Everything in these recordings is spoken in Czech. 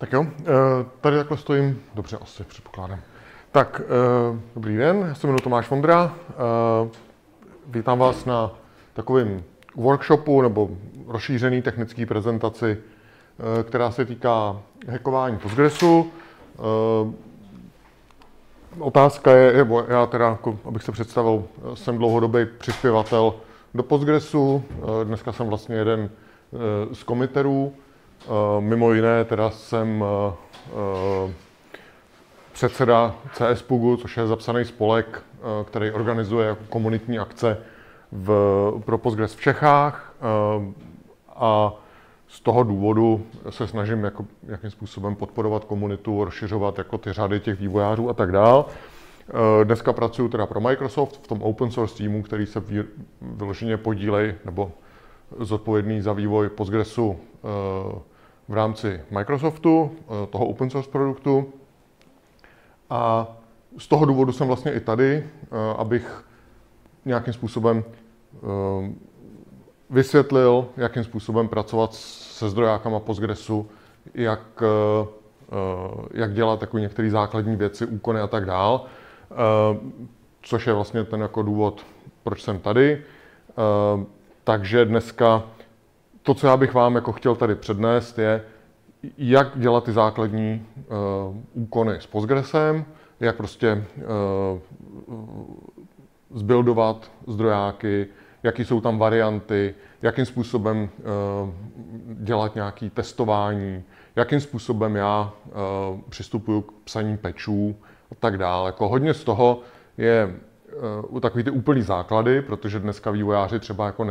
Tak jo, tady takhle stojím, dobře asi předpokládám. Tak, dobrý den, já se jmenuji Tomáš Vondra, vítám vás na takovém workshopu nebo rozšířený technické prezentaci, která se týká hackování Postgresu. Otázka je, nebo já teda, jako, abych se představil, jsem dlouhodobý přispěvatel do Postgresu, dneska jsem vlastně jeden z committerů. Mimo jiné teda jsem předseda CSPUGu, což je zapsaný spolek, který organizuje komunitní akce pro Postgres v Čechách, a z toho důvodu se snažím jakým způsobem podporovat komunitu, rozšiřovat jako ty řady těch vývojářů a tak dál. Dneska pracuji teda pro Microsoft v tom open source týmu, který se vyloženě podílej nebo zodpovědný za vývoj Postgresu v rámci Microsoftu, toho open source produktu. A z toho důvodu jsem vlastně i tady, abych nějakým způsobem vysvětlil, jakým způsobem pracovat se zdrojákama Postgresu, jak dělat takové některé základní věci, úkony a tak dál, což je vlastně ten jako důvod, proč jsem tady. Takže dneska to, co já bych vám jako chtěl tady přednést, je, jak dělat ty základní úkony s Postgresem, jak prostě zbuildovat zdrojáky, jaký jsou tam varianty, jakým způsobem dělat nějaké testování, jakým způsobem já přistupuji k psaní patchů a tak dále. Jako hodně z toho je takový ty úplný základy, protože dneska vývojáři třeba jako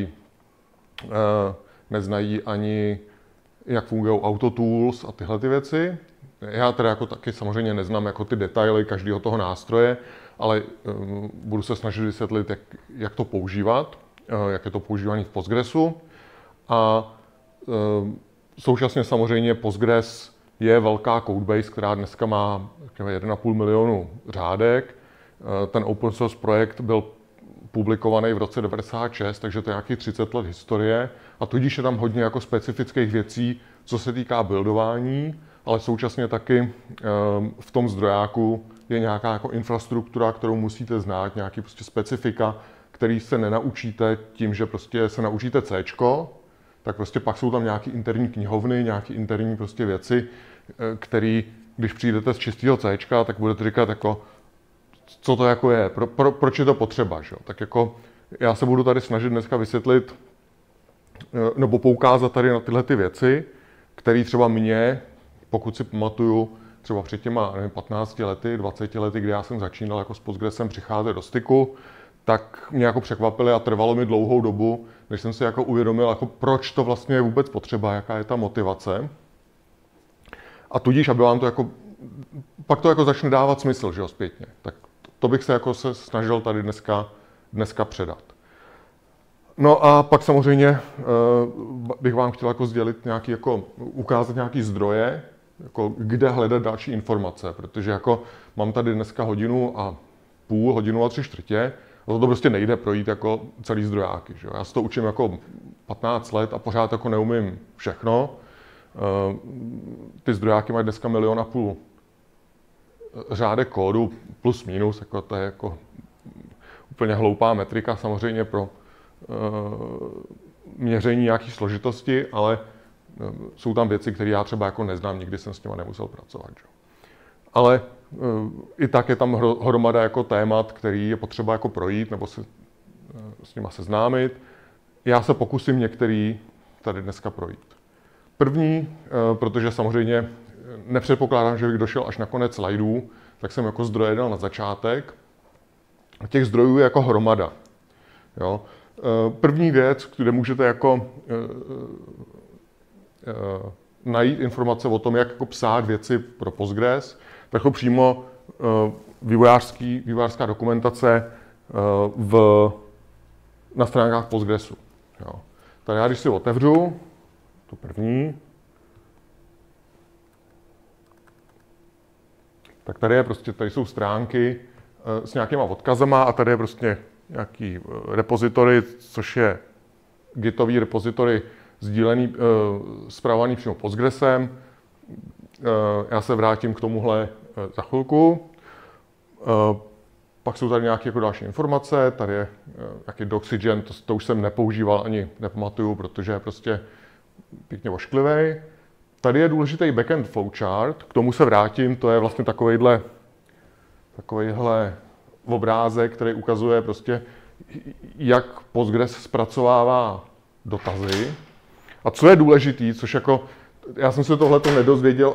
neznají ani, jak fungují autotools a tyhle ty věci. Já teda jako taky samozřejmě neznám jako ty detaily každého toho nástroje, ale budu se snažit vysvětlit, jak to používat, jak je to používání v Postgresu. A současně samozřejmě Postgres je velká codebase, která dneska má 1,5 milionu řádek. Ten open source projekt byl publikovaný v roce 1996, takže to je nějakých 30 let historie. A tudíž je tam hodně jako specifických věcí, co se týká buildování, ale současně taky v tom zdrojáku je nějaká jako infrastruktura, kterou musíte znát, nějaký prostě specifika, který se nenaučíte tím, že prostě se naučíte Cčko, tak prostě pak jsou tam nějaké interní knihovny, nějaké interní prostě věci, které, když přijdete z čistého Cčka, tak budete říkat jako, co to jako je, proč je to potřeba, že? Tak jako já se budu tady snažit dneska vysvětlit nebo poukázat tady na tyhle ty věci, které třeba mě, pokud si pamatuju, třeba před těma 15 lety, 20 lety, kdy já jsem začínal jako s Postgresem přicházet do styku, tak mě jako překvapily a trvalo mi dlouhou dobu, než jsem si jako uvědomil, jako proč to vlastně je vůbec potřeba, jaká je ta motivace. A tudíž, aby vám to jako, pak to jako začne dávat smysl, že jo, zpětně. Tak to bych se jako se snažil tady dneska předat. No a pak samozřejmě bych vám chtěl jako sdělit nějaký, jako ukázat nějaký zdroje, jako kde hledat další informace, protože jako mám tady dneska hodinu a půl, hodinu a 3/4, a to prostě nejde projít jako celý zdrojáky. Že? Já se to učím jako 15 let a pořád jako neumím všechno. Ty zdrojáky mají dneska 1,5 milionu řádek kódu plus minus, jako to je jako úplně hloupá metrika samozřejmě pro měření nějaké složitosti, ale jsou tam věci, které já třeba jako neznám, nikdy jsem s nimi nemusel pracovat. Že? Ale i tak je tam hromada jako témat, který je potřeba jako projít nebo se s nima seznámit. Já se pokusím některý tady dneska projít. První, protože samozřejmě nepředpokládám, že bych došel až na konec slajdů, tak jsem jako zdroje dal na začátek. Těch zdrojů je jako hromada. Jo? První věc, kde můžete jako najít informace o tom, jak jako psát věci pro Postgres, tak jako přímo vývojářská dokumentace na stránkách Postgresu. Jo. Tady já, když si otevřu, to první, tak tady jsou stránky s nějakýma odkazama a tady je prostě nějaký repozitory, což je gitový repozitory sdílený, spravovaný přímo Postgresem. já se vrátím k tomuhle za chvilku. Pak jsou tady nějaké jako další informace, tady je nějaký Doxygen, to už jsem nepoužíval ani nepamatuju, protože je prostě pěkně ošklivý. Tady je důležitý backend flowchart, k tomu se vrátím, to je vlastně takovejhle obrázek, který ukazuje prostě, jak Postgres zpracovává dotazy. A co je důležitý, což jako, já jsem se tohleto nedozvěděl,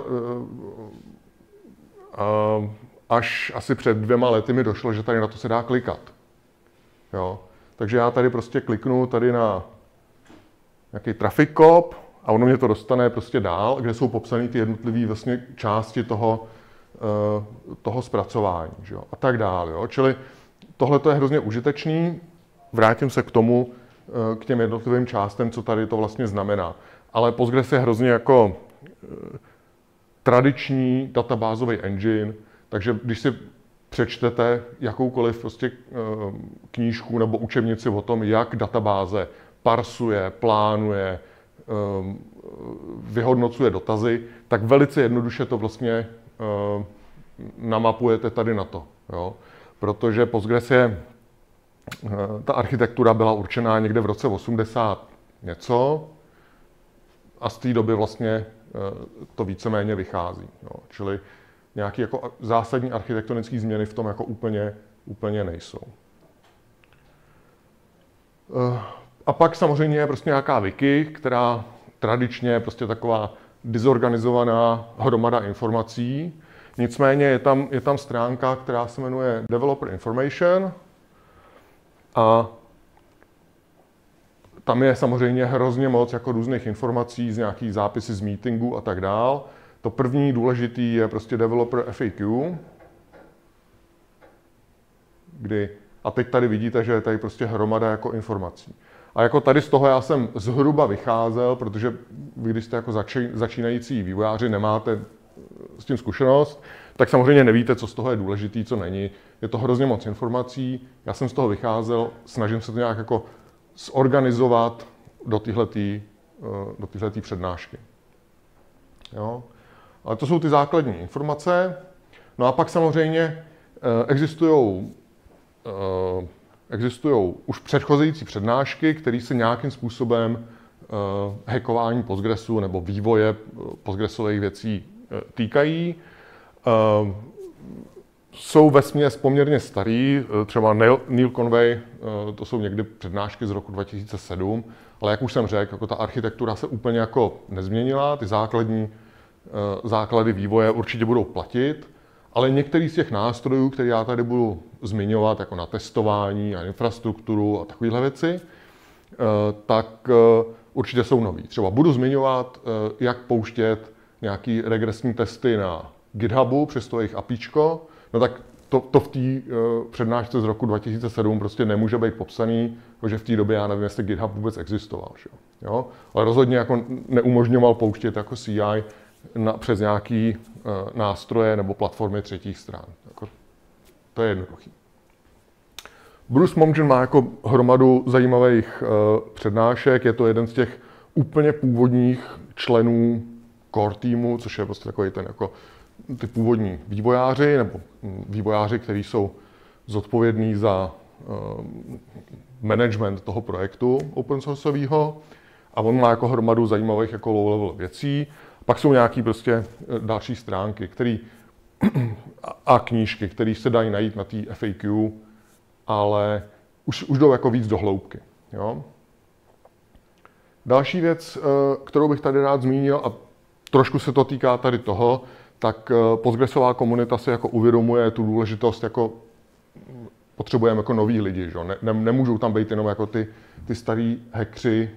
až asi před 2 lety mi došlo, že tady na to se dá klikat. Jo? Takže já tady prostě kliknu tady na nějaký traffic cop a ono mě to dostane prostě dál, kde jsou popsané ty jednotlivé vlastně části toho zpracování, že jo? A tak dále. Jo? Čili tohle je hrozně užitečný. Vrátím se k tomu, k těm jednotlivým částem, co tady to vlastně znamená. Ale Postgres je hrozně jako tradiční databázový engine, takže když si přečtete jakoukoliv prostě knížku nebo učebnici o tom, jak databáze parsuje, plánuje, vyhodnocuje dotazy, tak velice jednoduše to vlastně namapujete tady na to. Jo? Protože Postgres je, ta architektura byla určená někde v roce 80 něco a z té doby vlastně to víceméně vychází. Jo? Čili nějaké jako zásadní architektonické změny v tom jako úplně nejsou. A pak samozřejmě je prostě nějaká wiki, která tradičně je prostě taková dizorganizovaná hromada informací. Nicméně je tam stránka, která se jmenuje Developer Information a tam je samozřejmě hrozně moc jako různých informací z nějakých zápisy z meetingu a tak dál. To první důležitý je prostě Developer FAQ, a teď tady vidíte, že je tady prostě hromada jako informací. A jako tady z toho já jsem zhruba vycházel, protože vy, když jste jako začínající vývojáři, nemáte s tím zkušenost, tak samozřejmě nevíte, co z toho je důležitý, co není. Je to hrozně moc informací, já jsem z toho vycházel, snažím se to nějak jako zorganizovat do téhletý přednášky. Jo? Ale to jsou ty základní informace. No a pak samozřejmě existují už předcházející přednášky, které se nějakým způsobem hackování Postgresu nebo vývoje Postgresových věcí týkají. Jsou vesměs poměrně starý, třeba Neil Conway, to jsou někdy přednášky z roku 2007, ale jak už jsem řekl, jako ta architektura se úplně jako nezměnila, ty základy vývoje určitě budou platit, ale některý z těch nástrojů, které já tady budu zmiňovat, jako na testování a infrastrukturu a takovéhle věci, tak určitě jsou nový. Třeba budu zmiňovat, jak pouštět nějaký regresní testy na GitHubu přes to jejich APIčko, no tak to v té přednášce z roku 2007 prostě nemůže být popsaný, protože v té době já nevím, jestli GitHub vůbec existoval. Že? Jo? Ale rozhodně jako neumožňoval pouštět jako CI přes nějaký nástroje nebo platformy třetích stran. Jako, to je jednoduchý. Bruce Momgen má jako hromadu zajímavých přednášek, je to jeden z těch úplně původních členů core týmu, což je prostě takový ten jako ty původní vývojáři, nebo vývojáři, kteří jsou zodpovědní za management toho projektu open sourceového. A on má jako hromadu zajímavých jako low-level věcí. Pak jsou nějaké prostě další stránky, a knížky, které se dají najít na té FAQ, ale už jdou jako víc do hloubky. Jo? Další věc, kterou bych tady rád zmínil, a trošku se to týká tady toho, tak Postgresová komunita si jako uvědomuje tu důležitost, jako potřebujeme jako noví lidi, že? Nemůžou tam být jenom jako ty starý hackři,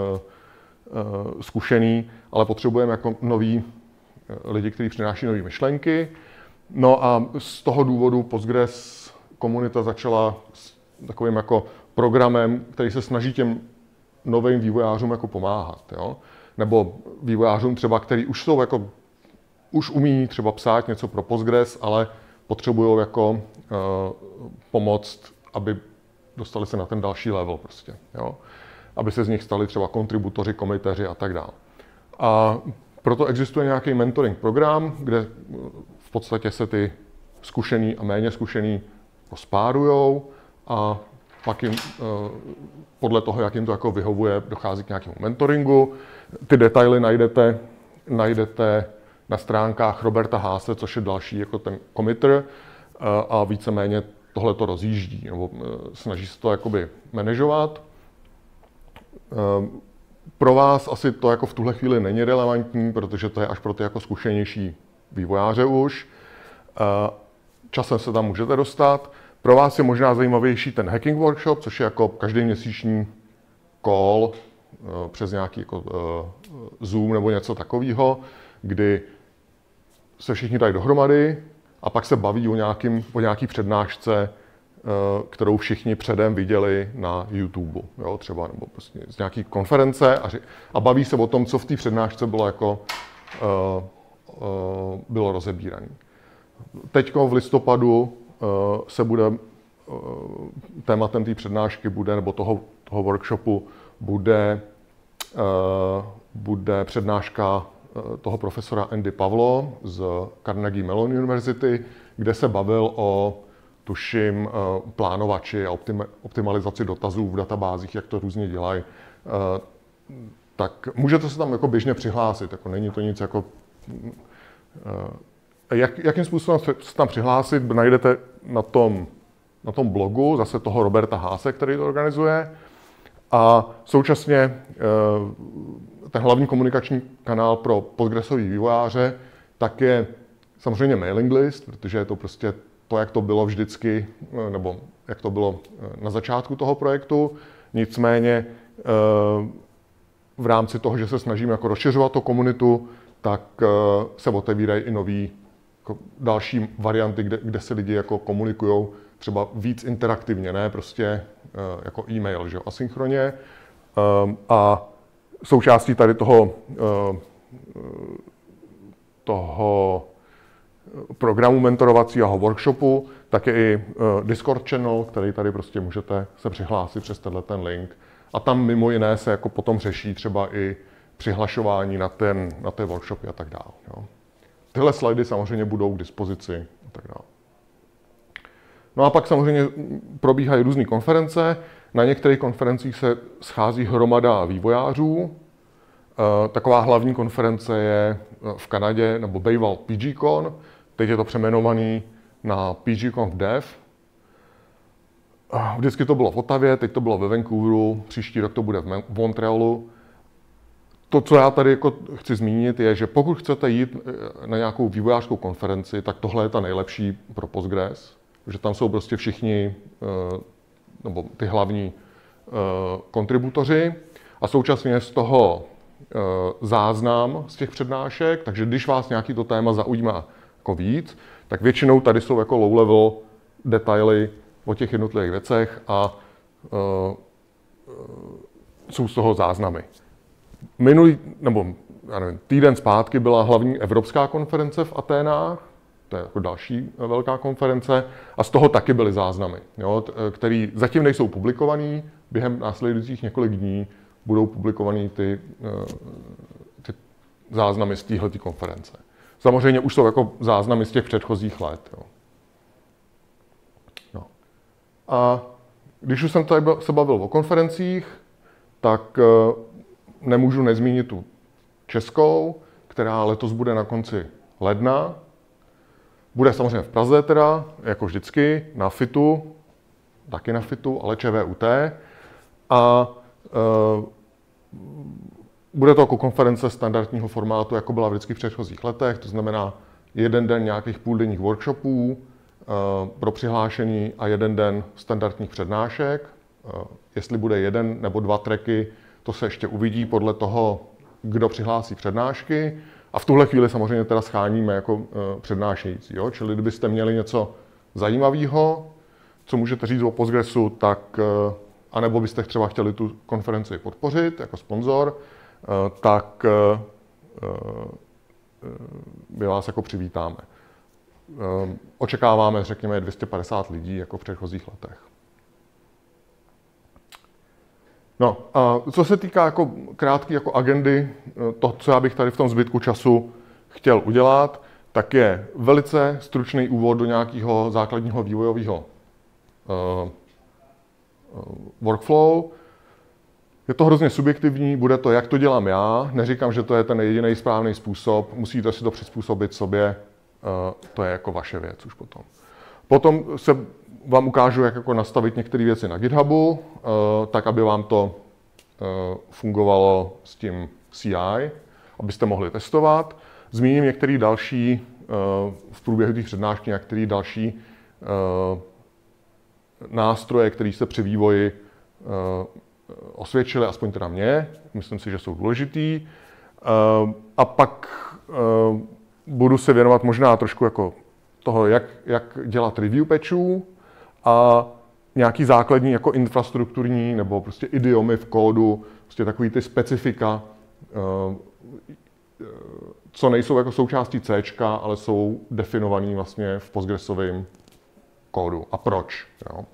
zkušený, ale potřebujeme jako noví lidi, kteří přináší nové myšlenky. No a z toho důvodu Postgres komunita začala s takovým jako programem, který se snaží těm novým vývojářům jako pomáhat. Jo? Nebo vývojářům třeba, který už umí třeba psát něco pro Postgres, ale potřebují jako pomoct, aby dostali se na ten další level prostě. Jo? Aby se z nich stali třeba kontributoři, komiteři a tak dále. A Proto existuje nějaký mentoring program, kde v podstatě se ty zkušený a méně zkušený spárujou a pak jim podle toho, jak jim to jako vyhovuje, dochází k nějakému mentoringu. Ty detaily najdete na stránkách Roberta Haase, což je další jako ten committer, a víceméně tohle to rozjíždí, nebo snaží se to jakoby manažovat. Pro vás asi to jako v tuhle chvíli není relevantní, protože to je až pro ty jako zkušenější vývojáře už. Časem se tam můžete dostat. Pro vás je možná zajímavější ten hacking workshop, což je jako každý měsíční call přes nějaký jako Zoom nebo něco takového, kdy se všichni dají dohromady a pak se baví o nějaký přednášce, kterou všichni předem viděli na YouTube, jo, třeba, nebo prostě z nějaký konference a baví se o tom, co v té přednášce bylo jako bylo rozebírané. Teď v listopadu se bude tématem té přednášky bude, nebo toho workshopu bude přednáška toho profesora Andy Pavlo z Carnegie Mellon University, kde se bavil o, tuším, plánovači a optimalizaci dotazů v databázích, jak to různě dělají. Tak můžete se tam jako běžně přihlásit, jako není to nic jako... Jakým způsobem se tam přihlásit, najdete na tom blogu zase toho Roberta Haase, který to organizuje. A současně ten hlavní komunikační kanál pro postgresový vývojáře tak je samozřejmě mailing list, protože je to prostě to, jak to bylo vždycky, nebo jak to bylo na začátku toho projektu. Nicméně v rámci toho, že se snažíme jako rozšiřovat tu komunitu, tak se otevírají i nový jako další varianty, kde se lidi jako komunikují třeba víc interaktivně, ne prostě jako e-mail, že jo, asynchronně. A součástí tady toho programu mentorovacího workshopu, tak je i Discord channel, který tady prostě můžete se přihlásit přes ten link. A tam mimo jiné se jako potom řeší třeba i přihlašování na ty workshopy a tak dále. Jo. Tyhle slajdy samozřejmě budou k dispozici a tak dále. No a pak samozřejmě probíhají různé konference. Na některých konferencích se schází hromada vývojářů. Taková hlavní konference je v Kanadě, nebo býval PGCon. Teď je to přejmenovaný na PGCon Dev. Vždycky to bylo v Ottawě, teď to bylo ve Vancouveru, příští rok to bude v Montrealu. To, co já tady jako chci zmínit, je, že pokud chcete jít na nějakou vývojářskou konferenci, tak tohle je ta nejlepší pro Postgres, že tam jsou prostě všichni, nebo ty hlavní kontributoři a současně z toho záznam z těch přednášek, takže když vás nějaký to téma zaujímá jako víc, tak většinou tady jsou jako low-level detaily o těch jednotlivých věcech a jsou z toho záznamy. Týden zpátky byla hlavní evropská konference v Aténách, to je jako další velká konference, a z toho taky byly záznamy, jo, které zatím nejsou publikovaný, během následujících několik dní budou publikovaný ty záznamy z téhletý konference. Samozřejmě už jsou jako záznamy z těch předchozích let. Jo. No. A když už jsem tady se bavil o konferencích, tak nemůžu nezmínit tu českou, která letos bude na konci ledna. Bude samozřejmě v Praze teda, jako vždycky, na FITu, taky na FITu, ale ČVUT. A bude to jako konference standardního formátu, jako byla vždycky v předchozích letech, to znamená jeden den nějakých půldenních workshopů pro přihlášení a jeden den standardních přednášek. Jestli bude jeden nebo dva tracky, to se ještě uvidí podle toho, kdo přihlásí přednášky. A v tuhle chvíli samozřejmě teda scháníme jako přednášející. Jo? Čili kdybyste měli něco zajímavého, co můžete říct o Postgresu, tak anebo byste třeba chtěli tu konferenci podpořit jako sponzor, tak my vás jako přivítáme. Očekáváme, řekněme, 250 lidí jako v předchozích letech. No a co se týká jako krátké jako agendy, to, co já bych tady v tom zbytku času chtěl udělat, tak je velice stručný úvod do nějakého základního vývojového workflow. Je to hrozně subjektivní, bude to, jak to dělám já. Neříkám, že to je ten jediný správný způsob, musíte si to přizpůsobit sobě, to je jako vaše věc už potom. Potom se vám ukážu, jak jako nastavit některé věci na GitHubu, tak, aby vám to fungovalo s tím CI, abyste mohli testovat. Zmíním některé další, v průběhu těch přednášky, některé další nástroje, které se při vývoji osvědčily, aspoň teda mě. Myslím si, že jsou důležitý. A pak budu se věnovat možná trošku jako toho, jak dělat review patchů a nějaký základní jako infrastrukturní nebo prostě idiomy v kódu, prostě takový ty specifika, co nejsou jako součástí C, ale jsou definovaný vlastně v Postgresovém kódu. A proč? Jo?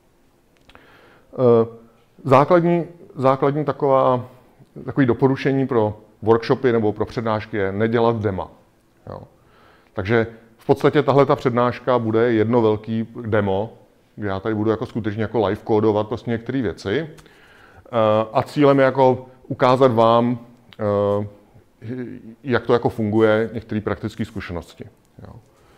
Základní takový doporučení pro workshopy nebo pro přednášky je nedělat dema. Jo? Takže v podstatě tahle ta přednáška bude jedno velký demo, kde já tady budu jako skutečně jako live kódovat prostě některé věci. A cílem je jako ukázat vám, jak to jako funguje, některé praktické zkušenosti. Jo.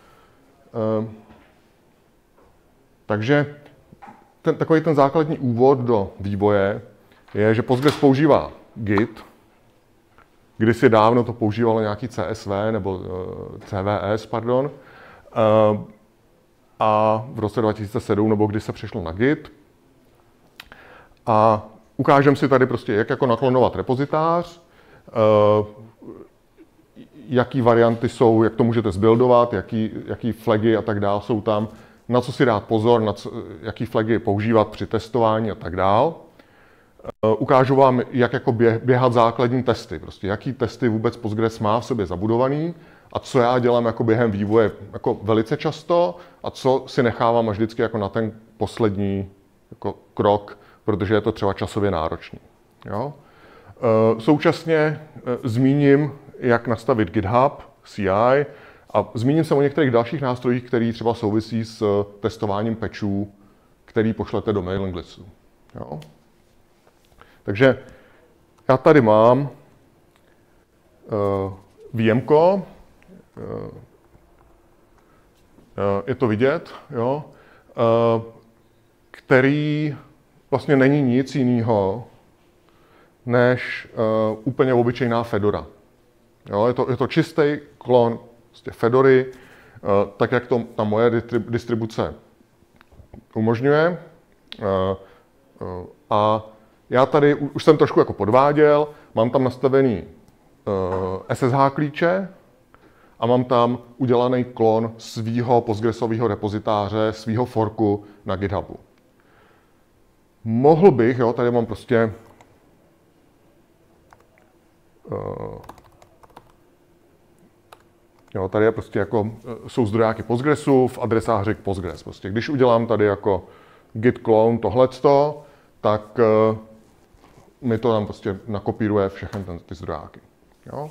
Takže takový ten základní úvod do vývoje je, že Postgres používá Git. Kdysi dávno to používalo nějaký CSV nebo CVS, pardon. A v roce 2007, nebo kdy se přešlo na Git. A ukážeme si tady prostě, jak jako naklonovat repozitář, jaký varianty jsou, jak to můžete zbuildovat, jaký flagy a tak dále jsou tam, na co si dát pozor, jaký flagy používat při testování a tak dále. Ukážu vám, jak jako běhat základní testy, prostě jaký testy vůbec Postgres má v sobě zabudovaný a co já dělám jako během vývoje jako velice často a co si nechávám až vždycky jako na ten poslední jako krok, protože je to třeba časově náročný. Jo? Současně zmíním, jak nastavit GitHub, CI a zmíním se o některých dalších nástrojích, které třeba souvisí s testováním patchů, který pošlete do mailing listu. Jo? Takže já tady mám VMko, je to vidět, jo? Který vlastně není nic jiného než úplně obyčejná Fedora. Jo? Je to čistý klon prostě Fedory, tak jak to ta moje distribuce umožňuje. A já tady už jsem trošku jako podváděl, mám tam nastavený SSH klíče a mám tam udělaný klon svýho Postgresového repozitáře, svýho forku na GitHubu. Mohl bych, jo, tady mám prostě jo, tady je prostě jako, jsou zdrojáky Postgresu v adresáři k Postgres. Prostě když udělám tady jako git clone tohleto, tak mi to tam prostě nakopíruje všechny ty zdrojáky. Jo?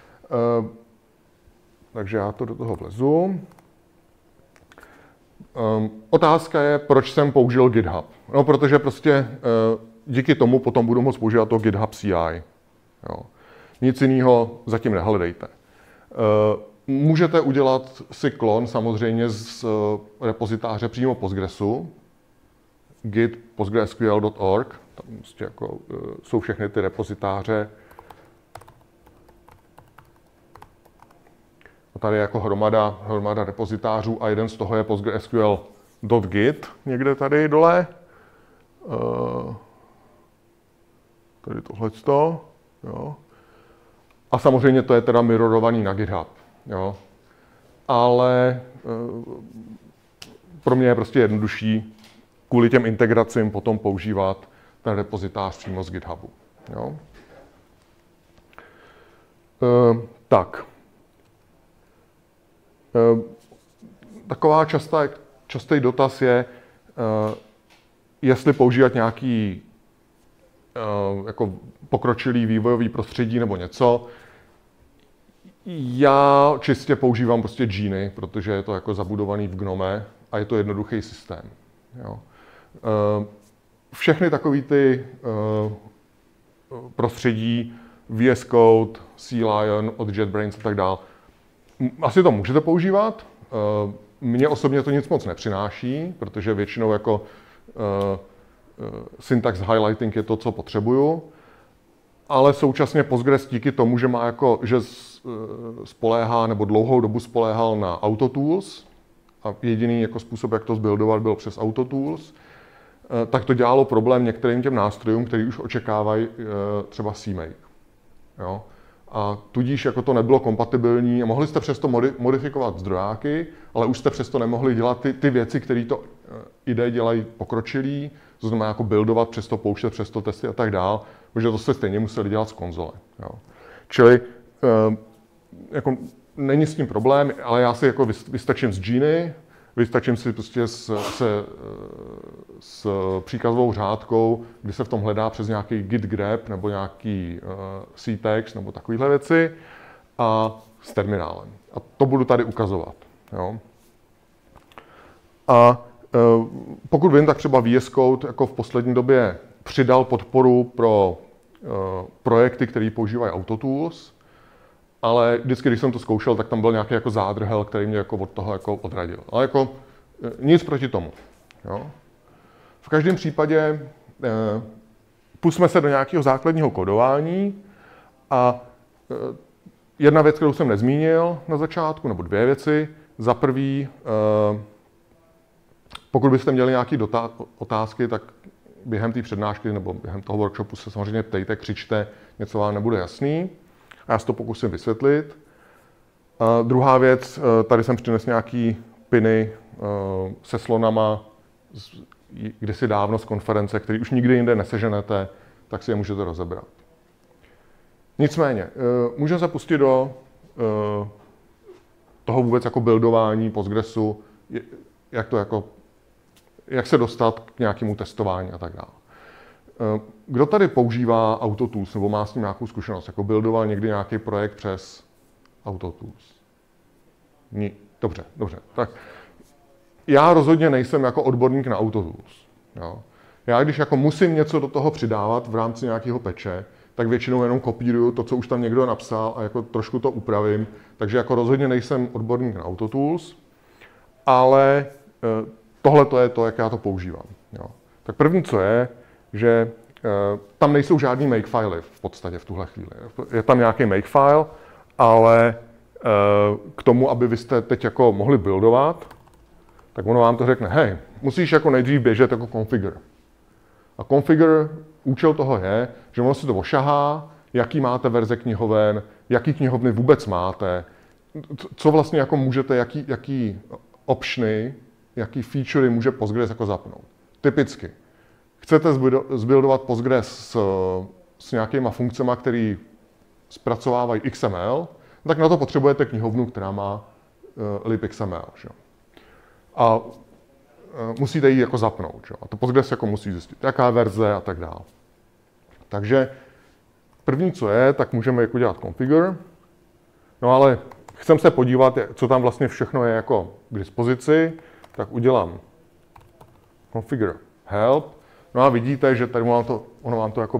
Takže já to do toho vlezu. Otázka je, proč jsem použil GitHub. No, protože prostě díky tomu potom budu moct používat to GitHub CI. Jo? Nic jiného zatím nehledejte. Můžete udělat si klon samozřejmě z repozitáře přímo Postgresu, git postgresql.org, tam prostě jako, jsou všechny ty repozitáře. A tady je jako hromada repozitářů a jeden z toho je postgresql.git, někde tady dole. Tady tohleto, jo. A samozřejmě to je teda mirrorovaný na GitHub, jo. Ale pro mě je prostě jednodušší kvůli těm integracím potom používat ten repozitář přímo z GitHubu. Jo? Tak. Taková častý dotaz je, jestli používat nějaký jako pokročilý vývojový prostředí nebo něco. Já čistě používám prostě Geany, protože je to jako zabudovaný v GNOME a je to jednoduchý systém. Jo. Všechny takový ty prostředí, VS Code, Sea Lion od JetBrains a tak dále, asi to můžete používat. Mně osobně to nic moc nepřináší, protože většinou jako syntax highlighting je to, co potřebuju. Ale současně Postgres díky tomu, že má jako, že spoléhá nebo dlouhou dobu spoléhal na AutoTools a jediný jako způsob, jak to zbuildovat, byl přes AutoTools, tak to dělalo problém některým těm nástrojům, který už očekávají třeba CMake. Jo? A tudíž jako to nebylo kompatibilní a mohli jste přesto modifikovat zdrojáky, ale už jste přesto nemohli dělat ty věci, které to IDE dělají pokročilý, to znamená jako buildovat, přesto pouštět, přesto testy a tak dál, protože to jste stejně museli dělat z konzole. Jo. Čili jako není s tím problém, ale já si jako vystačím s Geany, vystačím si prostě s příkazovou řádkou, kdy se v tom hledá přes nějaký git grep nebo nějaký ctext nebo takovéhle věci a s terminálem. A to budu tady ukazovat. Jo. A pokud vím, tak třeba VS Code jako v poslední době přidal podporu pro projekty, které používají AutoTools, ale vždycky, když jsem to zkoušel, tak tam byl nějaký jako zádrhel, který mě jako od toho jako odradil. Ale jako nic proti tomu. Jo. V každém případě pusťme se do nějakého základního kodování a jedna věc, kterou jsem nezmínil na začátku, nebo dvě věci. Za prvý, pokud byste měli nějaké otázky, tak během té přednášky nebo během toho workshopu se samozřejmě ptejte, křičte, něco vám nebude jasný. A já si to pokusím vysvětlit. Druhá věc, tady jsem přinesl nějaký piny se slonama kdysi dávno z konference, který už nikdy jinde neseženete, tak si je můžete rozebrat. Nicméně, můžeme se pustit do toho vůbec jako buildování Postgresu, jak se dostat k nějakému testování a tak dále. Kdo tady používá AutoTools nebo má s tím nějakou zkušenost? Jako buildoval někdy nějaký projekt přes AutoTools? Dobře. Tak já rozhodně nejsem jako odborník na AutoTools. Jo. Já když jako musím něco do toho přidávat v rámci nějakého peče, tak většinou jenom kopíruju to, co už tam někdo napsal a jako trošku to upravím. Takže jako rozhodně nejsem odborník na AutoTools, ale tohle to je to, jak já to používám. Jo. Tak první, co je, že tam nejsou žádný makefily v podstatě v tuhle chvíli. Je tam nějaký makefile, ale k tomu, aby vy jste teď jako mohli buildovat, tak ono vám to řekne, hej, musíš jako nejdřív běžet jako configure. A configure, účel toho je, že ono si to ošahá, jaký máte verze knihoven, jaký knihovny vůbec máte, co vlastně jako můžete, jaký optiony, jaký featurey může Postgres jako zapnout. Typicky. Chcete zbuildovat Postgres s nějakýma funkcemi, které zpracovávají XML, tak na to potřebujete knihovnu, která má libXML. Že? A musíte ji jako zapnout. Že? A to Postgres jako musí zjistit, jaká verze a tak dále. Takže první, co je, tak můžeme jako dělat configure. No ale chcem se podívat, co tam vlastně všechno je jako k dispozici, tak udělám configure help. No a vidíte, že tady ono vám to jako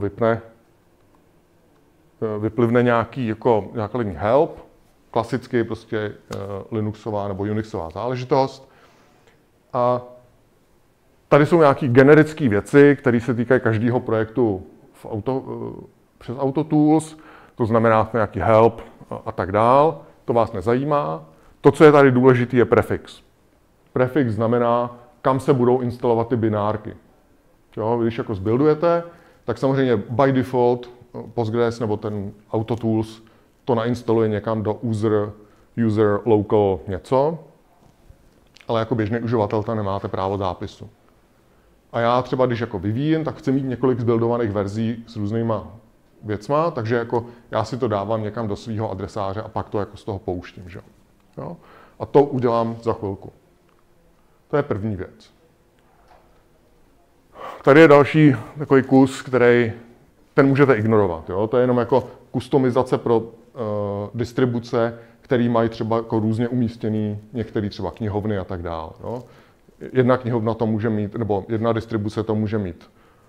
vyplivne nějaký jako základní help, klasicky prostě Linuxová nebo Unixová záležitost. A tady jsou nějaké generické věci, které se týkají každého projektu přes AutoTools, to znamená nějaký help a tak dál. To vás nezajímá. To, co je tady důležité, je prefix. Prefix znamená, kam se budou instalovat ty binárky. Jo, když jako zbuildujete, tak samozřejmě by default Postgres nebo ten AutoTools to nainstaluje někam do user local něco, ale jako běžný uživatel tam nemáte právo zápisu. A já třeba, když jako vyvíjím, tak chci mít několik zbuildovaných verzí s různýma věcma, takže jako já si to dávám někam do svého adresáře a pak to jako z toho pouštím. Že? Jo? A to udělám za chvilku. To je první věc. Tady je další takový kus, který ten můžete ignorovat. Jo? To je jenom jako kustomizace pro distribuce, který mají třeba jako různě umístěný některé třeba knihovny a tak dále. Jo? Jedna knihovna to může mít, nebo jedna distribuce to může mít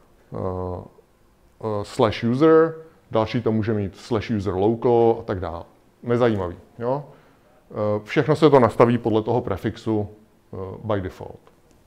/user, další to může mít /user local a tak dále. Nezajímavý. Jo? Všechno se to nastaví podle toho prefixu by default.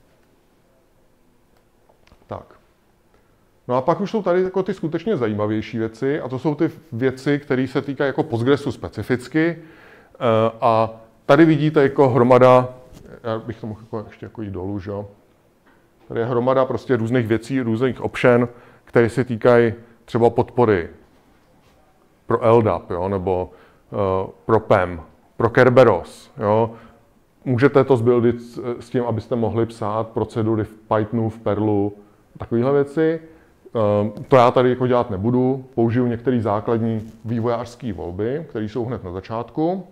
Tak. No a pak už jsou tady jako ty skutečně zajímavější věci a to jsou ty věci, které se týkají jako Postgresu specificky. A tady vidíte jako hromada, já bych to mohl jako ještě jako jít dolů, že? Tady je hromada prostě různých věcí, různých option, které se týkají třeba podpory pro LDAP, jo? Nebo pro PEM, pro Kerberos. Jo? Můžete to zbuildit s tím, abyste mohli psát procedury v Pythonu, v Perlu, takovéhle věci. To já tady jako dělat nebudu, použiju některé základní vývojářské volby, které jsou hned na začátku.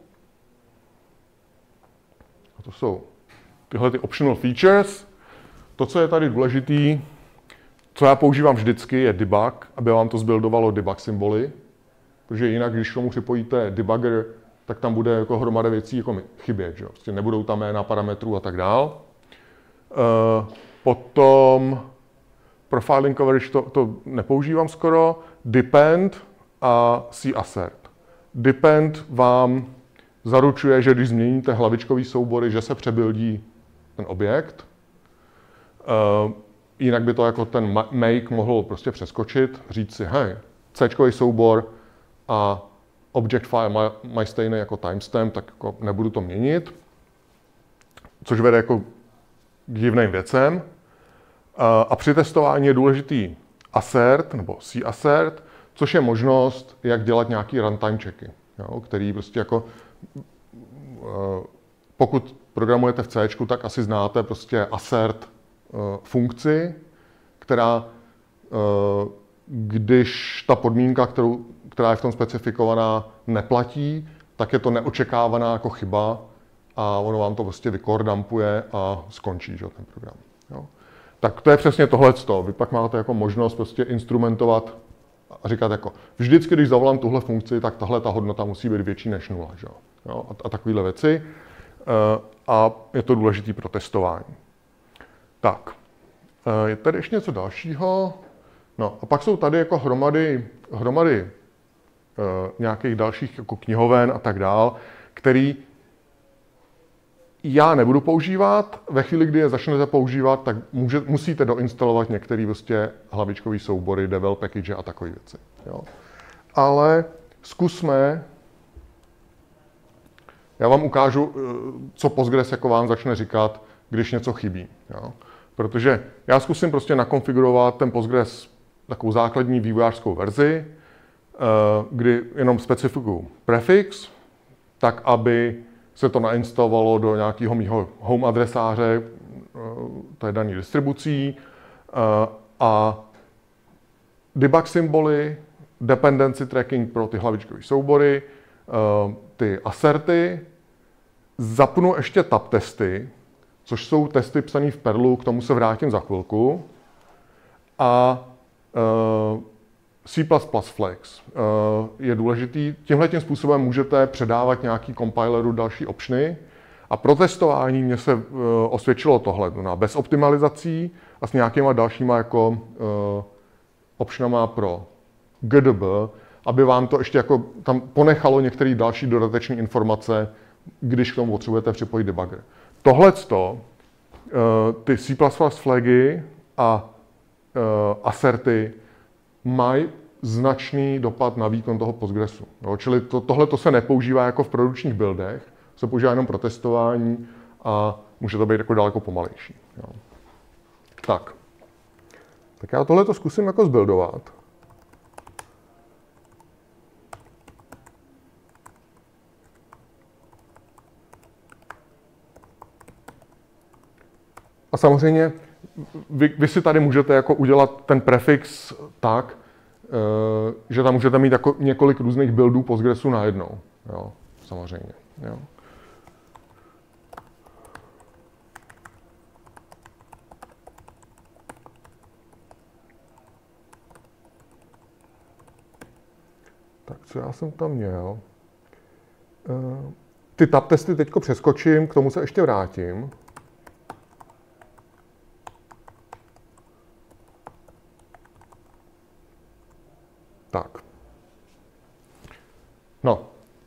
A to jsou tyhle ty optional features. To, co je tady důležitý, co já používám vždycky, je debug, aby vám to zbuildovalo debug symboly, protože jinak, když k tomu připojíte debugger, tak tam bude jako hromada věcí jako chybět, že? Prostě nebudou tam jména parametrů a tak dál. Potom profiling coverage to nepoužívám skoro. Depend a C-assert. Depend vám zaručuje, že když změníte hlavičkový soubory, že se přebuildí ten objekt. Jinak by to jako ten make mohl prostě přeskočit, říct si, hej, C-čkový soubor a object file mají stejný jako timestamp, tak jako nebudu to měnit. Což vede jako k divným věcem. A při testování je důležitý assert nebo C-assert, což je možnost, jak dělat nějaký runtime checky, jo, který prostě jako pokud programujete v C, tak asi znáte prostě assert funkci, která když ta podmínka, která je v tom specifikovaná, neplatí, tak je to neočekávaná jako chyba a ono vám to prostě vykordampuje a skončí, že, ten program. Jo. Tak to je přesně tohleto. Vy pak máte jako možnost prostě instrumentovat a říkat jako vždycky, když zavolám tuhle funkci, tak tahle ta hodnota musí být větší než 0. Že? Jo, a takovéhle věci. A je to důležité pro testování. Tak. Je tady ještě něco dalšího. No a pak jsou tady jako hromady nějakých dalších jako knihoven a tak dál, který já nebudu používat. Ve chvíli, kdy je začnete používat, tak musíte doinstalovat některé prostě hlavičkové soubory, devel package a takové věci. Jo. Ale zkusme, já vám ukážu, co Postgres jako vám začne říkat, když něco chybí. Jo. Protože já zkusím prostě nakonfigurovat ten Postgres takovou základní vývojářskou verzi, kdy jenom specifikuju prefix, tak aby se to nainstalovalo do nějakého mýho home adresáře, to je daný distribucí, a debug symboly, dependency tracking pro ty hlavičkové soubory, ty asserty, zapnu ještě tab testy, což jsou testy psané v Perlu, k tomu se vrátím za chvilku, a C++ flags je důležitý. Tímhletím způsobem můžete předávat nějaký compileru další optiony a pro testování mě se osvědčilo tohle, bez optimalizací a s nějakýma dalšíma jako optionama pro GDB, aby vám to ještě jako tam ponechalo některé další dodatečné informace, když k tomu potřebujete připojit debugger. Tohleto, ty C++ flagy a asserty mají značný dopad na výkon toho Postgresu. Jo? Čili tohle se nepoužívá jako v produkčních buildech, se používá jenom pro testování a může to být jako daleko pomalejší. Jo? Tak já tohle zkusím jako zbuildovat. A samozřejmě vy si tady můžete jako udělat ten prefix tak, že tam můžete mít jako několik různých buildů Postgresu najednou. Jo, samozřejmě. Jo. co já jsem tam měl? Ty tab testy teďko přeskočím, k tomu se ještě vrátím. Tak. No.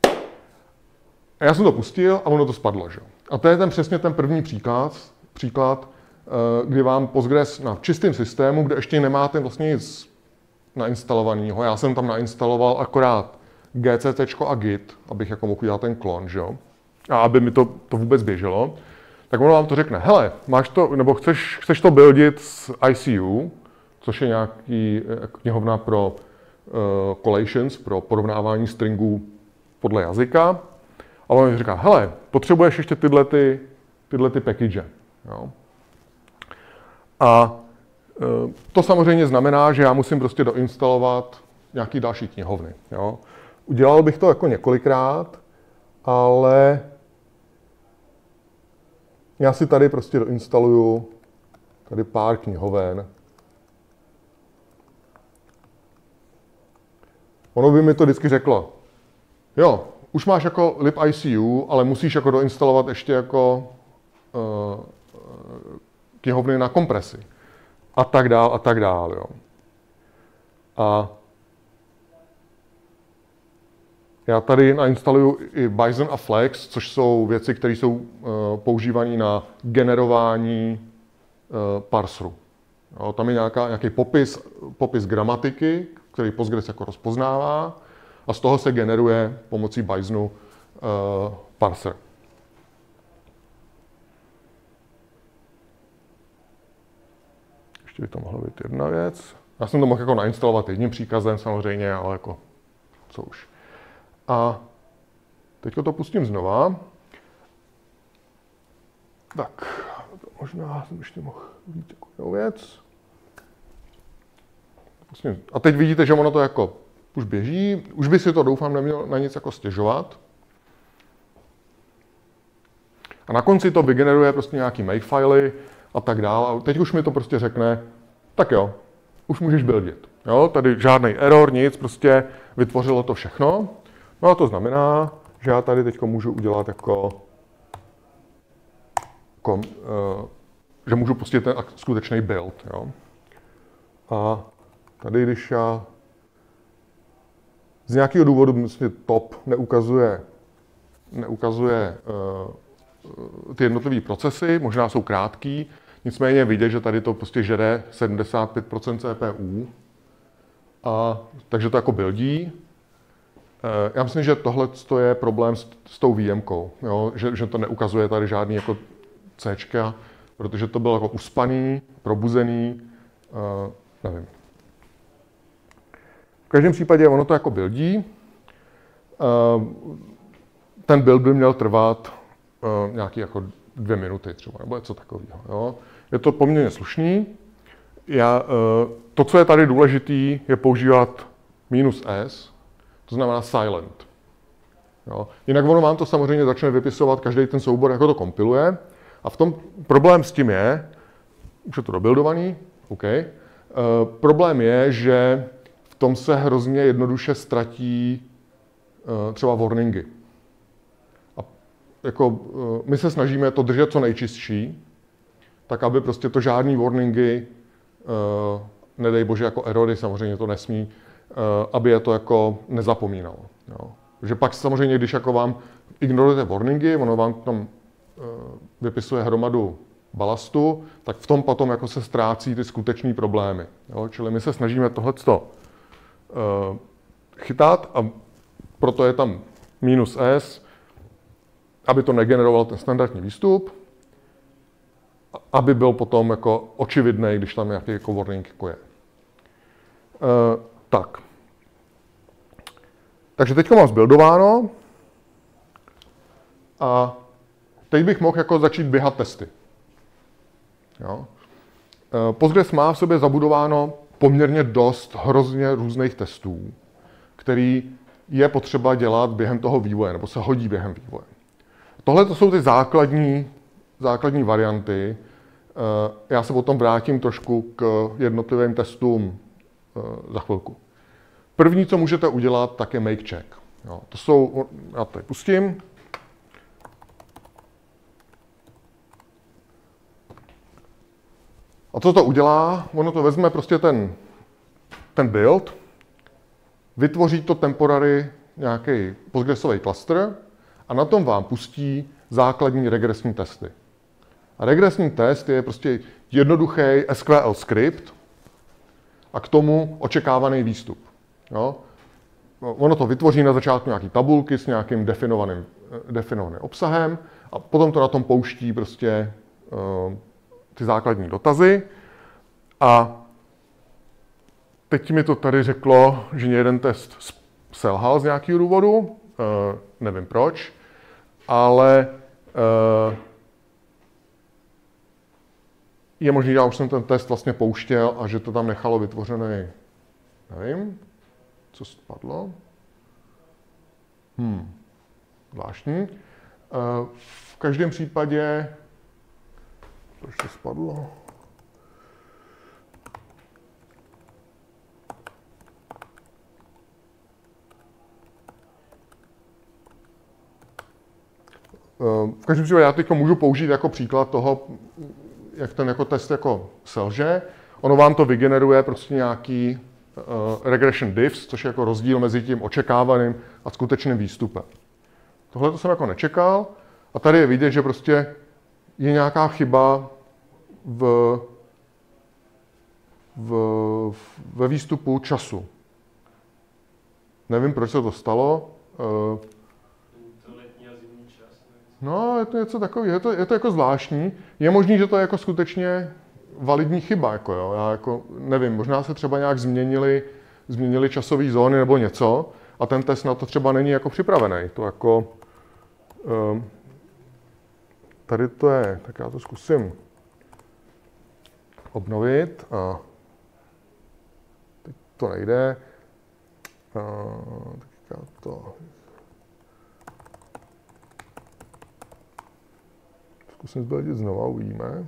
A já jsem to pustil a ono to spadlo, že? A to je přesně ten první příklad, kdy vám Postgres na čistém systému, kde ještě nemáte vlastně nic nainstalovaného. Já jsem tam nainstaloval akorát GCC a Git, abych jako mohl udělat ten klon, že jo? A aby mi to vůbec běželo. Tak ono vám to řekne, hele, máš to, nebo chceš to buildit z ICU, což je nějaký knihovna pro collations, pro porovnávání stringů podle jazyka. A on mi říká, hele, potřebuješ ještě tyhle package. Jo? A to samozřejmě znamená, že já musím prostě doinstalovat nějaký další knihovny. Jo? Udělal bych to jako několikrát, ale já si tady prostě doinstaluju tady pár knihoven. Ono by mi to vždycky řeklo, jo, už máš jako libicu, ale musíš jako doinstalovat ještě jako knihovny na kompresi. A tak dál, jo. A já tady nainstaluju i Bison a Flex, což jsou věci, které jsou používané na generování parseru. Jo, tam je nějaký popis gramatiky, který Postgres jako rozpoznává, a z toho se generuje pomocí Bisonu parser. Ještě by to mohla být jedna věc. Já jsem to mohl jako nainstalovat jedním příkazem samozřejmě, ale jako co už. A teď to pustím znova. Tak, možná jsem ještě mohl vidět takovou věc. A teď vidíte, že ono to jako už běží. Už by si to, doufám, neměl na nic jako stěžovat. A na konci to vygeneruje prostě nějaký makefily a tak dále. A teď už mi to prostě řekne, tak jo, už můžeš buildit. Jo, tady žádný error, nic, prostě vytvořilo to všechno. No a to znamená, že já tady teď můžu udělat že můžu pustit ten skutečný build. Jo. A tady, když já z nějakého důvodu vlastně top neukazuje ty jednotlivé procesy, možná jsou krátký, nicméně vidět, že tady to prostě žere 75% CPU, takže to jako buildí. Já myslím, že tohle je problém s tou VMkou, jo? Že to neukazuje tady žádný jako Cčka, protože to bylo jako uspaný, probuzený, nevím. V každém případě ono to jako buildí. Ten build by měl trvat nějaký jako 2 minuty třeba, nebo něco takového. Jo? Je to poměrně slušný. To, co je tady důležitý, je používat -s, to znamená silent. Jo? Jinak ono vám to samozřejmě začne vypisovat každý ten soubor, jako to kompiluje. A v tom problém s tím je, už je to dobuildovaný, OK. Problém je, že v tom se hrozně jednoduše ztratí třeba warningy. A jako my se snažíme to držet co nejčistší, tak aby prostě to žádný warningy, nedej bože jako erory, samozřejmě to nesmí, aby je to jako nezapomínalo. Jo. Že pak samozřejmě, když jako vám ignorujete warningy, ono vám tam vypisuje hromadu balastu, tak v tom potom jako se ztrácí ty skutečné problémy. Jo. Čili my se snažíme tohleto chytat a proto je tam -s, aby to negeneroval ten standardní výstup, aby byl potom jako očividný, když tam nějaký jako warning jako je. Tak. Takže teď mám zbuildováno a teď bych mohl jako začít běhat testy. Jo. Postgres má v sobě zabudováno poměrně dost hrozně různých testů, který je potřeba dělat během toho vývoje, nebo se hodí během vývoje. Tohle to jsou ty základní varianty. Já se potom vrátím trošku k jednotlivým testům za chvilku. První, co můžete udělat, tak je make check. Jo, to jsou, já tady pustím. A co to udělá? Ono to vezme prostě ten build, vytvoří to temporary nějaký Postgresový cluster a na tom vám pustí základní regresní testy. A regresní test je prostě jednoduchý SQL script a k tomu očekávaný výstup. Jo? Ono to vytvoří na začátku nějaký tabulky s nějakým definovaným obsahem a potom to na tom pouští prostě ty základní dotazy. A teď mi to tady řeklo, že jeden test selhal z nějakého důvodu, nevím proč, ale je možný, že já už jsem ten test vlastně pouštěl a že to tam nechalo vytvořený, nevím, co spadlo. Zvláštní. V každém případě, proč to spadlo? V každém případě já teď můžu použít jako příklad toho, jak ten jako test jako selže. Ono vám to vygeneruje prostě nějaký regression diffs, což je jako rozdíl mezi tím očekávaným a skutečným výstupem. Tohle to jsem jako nečekal a tady je vidět, že prostě je nějaká chyba ve výstupu času. Nevím, proč se to stalo. No, je to něco takového, je to jako zvláštní. Je možný, že to je jako skutečně validní chyba, jako jo. Já jako nevím, možná se třeba nějak změnily časové zóny nebo něco a ten test na to třeba není jako připravený. To jako tady to je, tak já to zkusím obnovit a teď to nejde. Tak já to zkusím zbledit znova, uvidíme.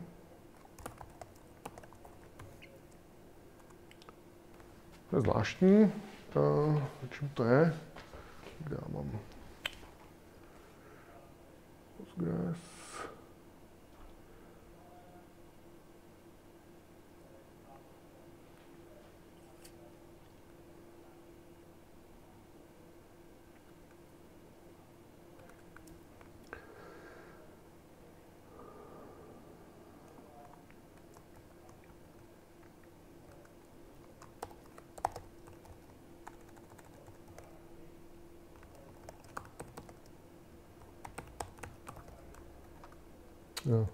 To je zvláštní. Čím to je? Kde já mám? Postgres. Jo.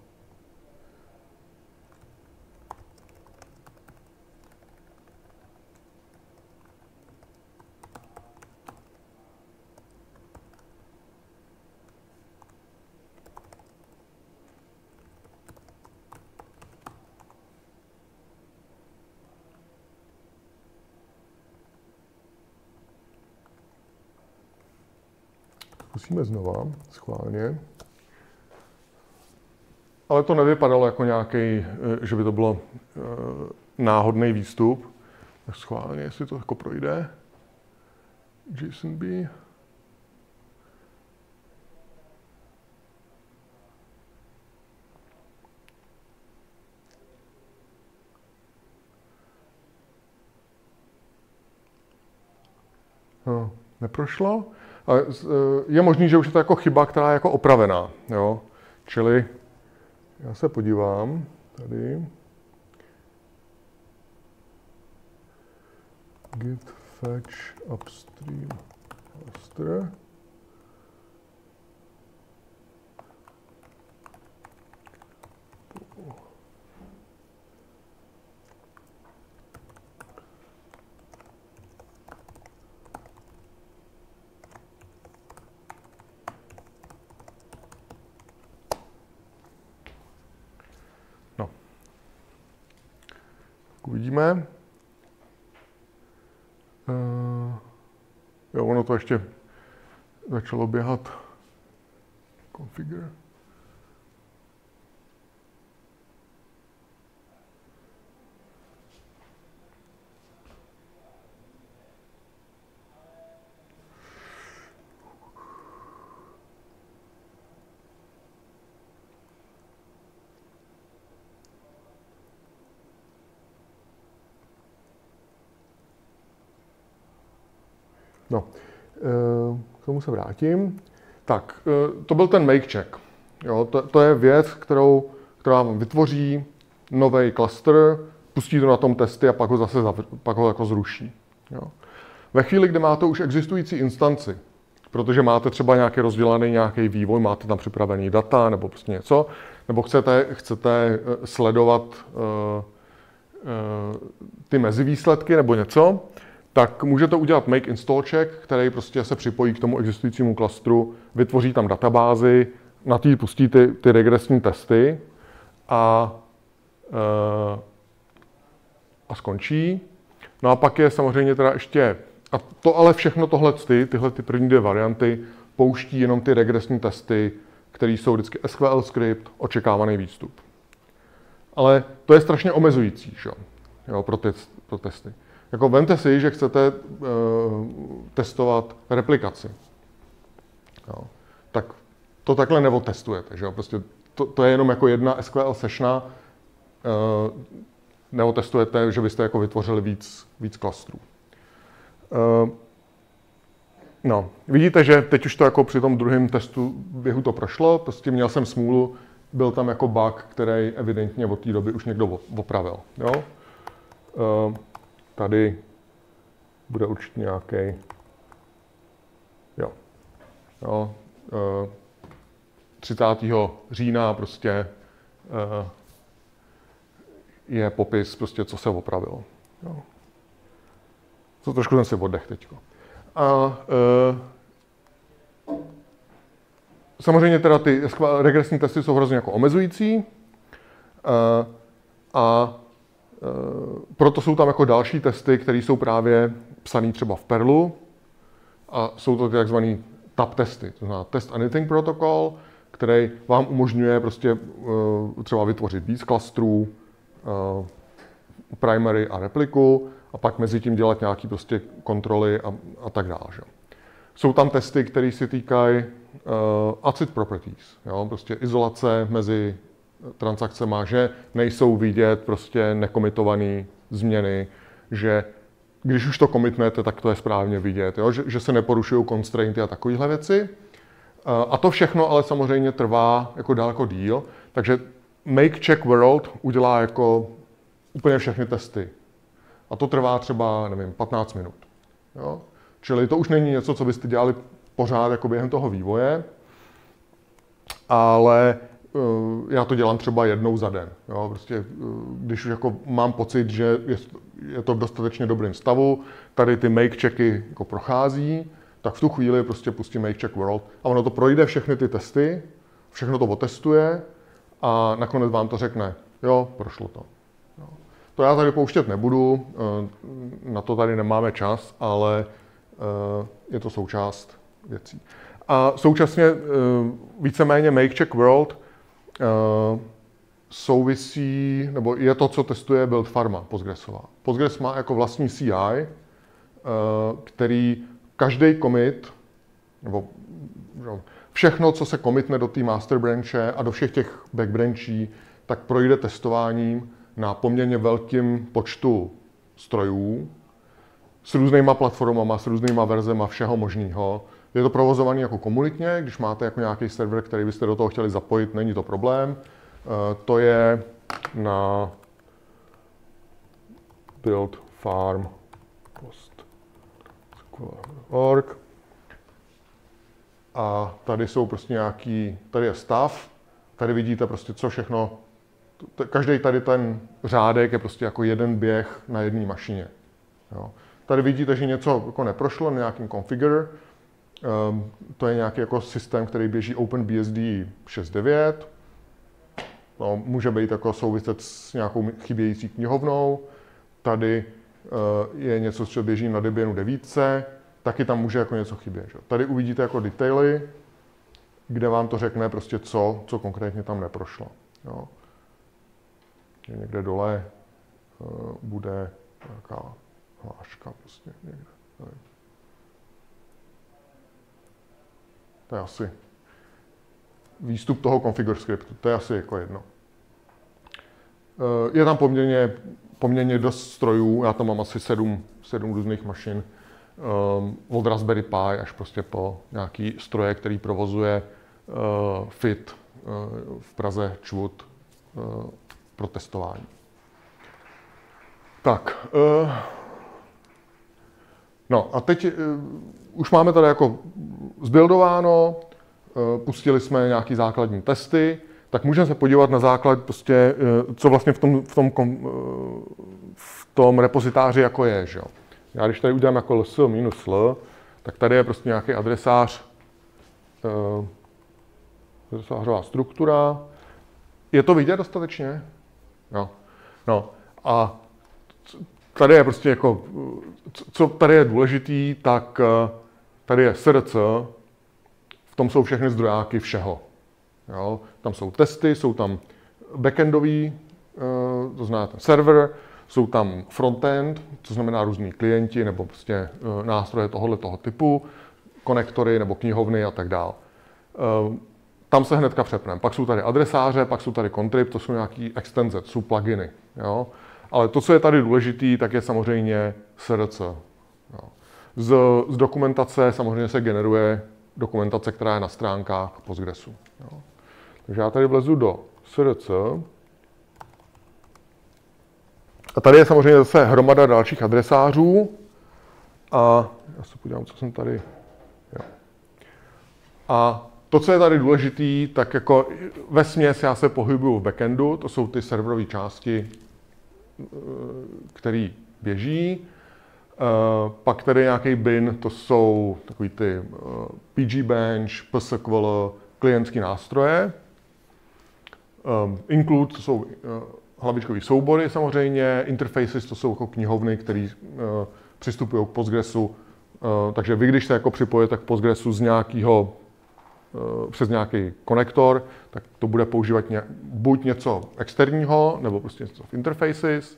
Zkusíme znova, schválně. Ale to nevypadalo jako nějaký, že by to bylo náhodný výstup. Tak schválně, jestli to jako projde. JSONB. No, neprošlo. Ale je možný, že už je to jako chyba, která je jako opravená. Jo? Čili já se podívám tady. Git fetch upstream cluster. Uvidíme. Jo, ono to ještě začalo běhat. Configure. No, k tomu se vrátím. Tak, to byl ten make check. Jo, to je věc, která vám vytvoří nový cluster, pustí to na tom testy a pak ho zase pak ho jako zruší. Jo. Ve chvíli, kdy máte už existující instanci, protože máte třeba nějaký rozdělaný nějaký vývoj, máte tam připravený data nebo prostě něco, nebo chcete sledovat ty mezivýsledky nebo něco, tak můžete udělat make install check, který prostě se připojí k tomu existujícímu klastru, vytvoří tam databázi, na té pustí ty regresní testy a skončí. No a pak je samozřejmě teda ještě, a to ale všechno tyhle ty první dvě varianty pouští jenom ty regresní testy, které jsou vždycky SQL script, očekávaný výstup. Ale to je strašně omezující, jo, pro testy. Jako vemte si, že chcete testovat replikaci. Jo. Tak to takhle neotestujete, že jo? Prostě to je jenom jako jedna SQL sessiona. Neotestujete, že byste jako vytvořili víc klastrů. No, vidíte, že teď už to jako při tom druhém testu běhu to prošlo, prostě měl jsem smůlu, byl tam jako bug, který evidentně od té doby už někdo opravil. Jo? Tady bude určitě nějaký, jo. 30. října prostě je popis, prostě, co se opravilo. Jo. To trošku jsem si oddech teďko. A samozřejmě teda ty regresní testy jsou hrozně jako omezující a proto jsou tam jako další testy, které jsou právě psané třeba v Perlu a jsou to ty takzvaný TAP testy, to znamená Test Anything Protocol, který vám umožňuje prostě třeba vytvořit víc klastrů, primary a repliku a pak mezi tím dělat nějaké prostě kontroly a tak dále. Že? Jsou tam testy, které se týkají ACID properties, jo? Prostě izolace mezi transakcemi, že nejsou vidět prostě nekomitované změny, že když už to commitnete, tak to je správně vidět, jo? Že se neporušují constrainty a takovéhle věci. A to všechno ale samozřejmě trvá jako daleko díl, takže Make Check World udělá jako úplně všechny testy. A to trvá třeba, nevím, 15 minut. Jo? Čili to už není něco, co byste dělali pořád jako během toho vývoje, ale já to dělám třeba jednou za den. Jo? Prostě, když už jako mám pocit, že je to v dostatečně dobrém stavu, tady ty make checky jako prochází, tak v tu chvíli prostě pustím Make Check World a ono to projde všechny ty testy, všechno to otestuje a nakonec vám to řekne, jo, prošlo to. Jo. To já tady pouštět nebudu, na to tady nemáme čas, ale je to součást věcí. A současně víceméně Make Check World souvisí, nebo je to, co testuje Build Pharma Postgresová. Postgres má jako vlastní CI, který každý commit, nebo všechno, co se commitne do té master branche a do všech těch back branchí, tak projde testováním na poměrně velkým počtu strojů s různýma platformama, s různýma verzema všeho možného. Je to provozovaný jako komunitně, když máte jako nějaký server, který byste do toho chtěli zapojit, není to problém. To je na buildfarm.org. A tady jsou prostě nějaký, tady je stav, tady vidíte prostě, co všechno, každý tady ten řádek je prostě jako jeden běh na jedné mašině. Jo. Tady vidíte, že něco jako neprošlo na nějakým configure, to je nějaký jako systém, který běží OpenBSD 6.9, no, může být jako souviset s nějakou chybějící knihovnou, tady je něco, co běží na Debianu 9, taky tam může jako něco chybět. Že? Tady uvidíte jako detaily, kde vám to řekne prostě co konkrétně tam neprošlo. Jo? Někde dole bude nějaká hláška prostě někde. Tady. To je asi výstup toho configure scriptu, to je asi jako jedno. Je tam poměrně dost strojů, já tam mám asi 7 různých mašin, od Raspberry Pi až prostě po nějaký stroje, který provozuje FIT v Praze ČVUT pro testování. Tak, no a teď už máme tady jako zbuildováno, pustili jsme nějaký základní testy, tak můžeme se podívat na základ prostě, co vlastně v tom repozitáři jako je, že jo. Já když tady udělám jako ls-l, tak tady je prostě nějaký adresář, adresářová struktura. Je to vidět dostatečně? Jo. No a tady je prostě jako, co tady je důležitý, tak tady je srdce, v tom jsou všechny zdrojáky všeho. Jo. Tam jsou testy, jsou tam backendový, to znamená ten server, jsou tam frontend, co znamená různý klienti nebo prostě nástroje tohoto typu, konektory nebo knihovny a tak dále. Tam se hnedka přepneme. Pak jsou tady adresáře, pak jsou tady contrib, to jsou nějaký extenze, jsou pluginy. Jo? Ale to, co je tady důležitý, tak je samozřejmě srdce. Jo? Z dokumentace samozřejmě se generuje dokumentace, která je na stránkách Postgresu. Jo? Takže já tady vlezu do srdce. A tady je samozřejmě zase hromada dalších adresářů. A já se podívám, co jsem tady. Jo. A to, co je tady důležitý, tak jako vesměs já se pohybuju v backendu, to jsou ty serverové části, které běží. Pak tady nějaký bin, to jsou takový ty pgbench, psql, klientský nástroje. Include, to jsou hlavičkový soubory samozřejmě, interfaces, to jsou jako knihovny, které přistupují k Postgresu. Takže vy, když se jako připojete k Postgresu z nějakého, přes nějaký konektor, tak to bude používat buď něco externího, nebo prostě něco v interfaces.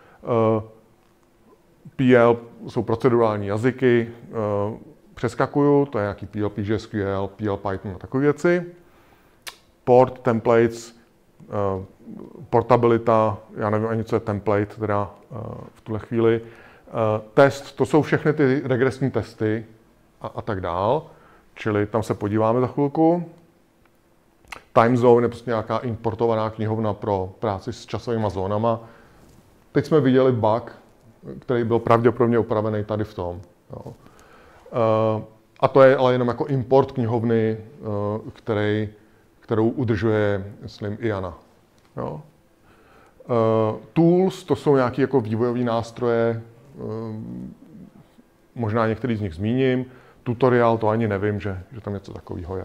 PL jsou procedurální jazyky, přeskakuju, to je nějaký PL, PGSQL, PL, Python a takové věci. Port, templates, portabilita, já nevím ani, co je template teda v tuhle chvíli. Test, to jsou všechny ty regresní testy a tak dál. Čili tam se podíváme za chvilku. Time zone je prostě nějaká importovaná knihovna pro práci s časovými zónama. Teď jsme viděli bug, který byl pravděpodobně upravený tady v tom. Jo. A to je ale jenom jako import knihovny, kterou udržuje, myslím, IANA. Jo. Tools, to jsou nějaké jako vývojové nástroje, možná některý z nich zmíním. Tutorial, to ani nevím, že tam něco takového je.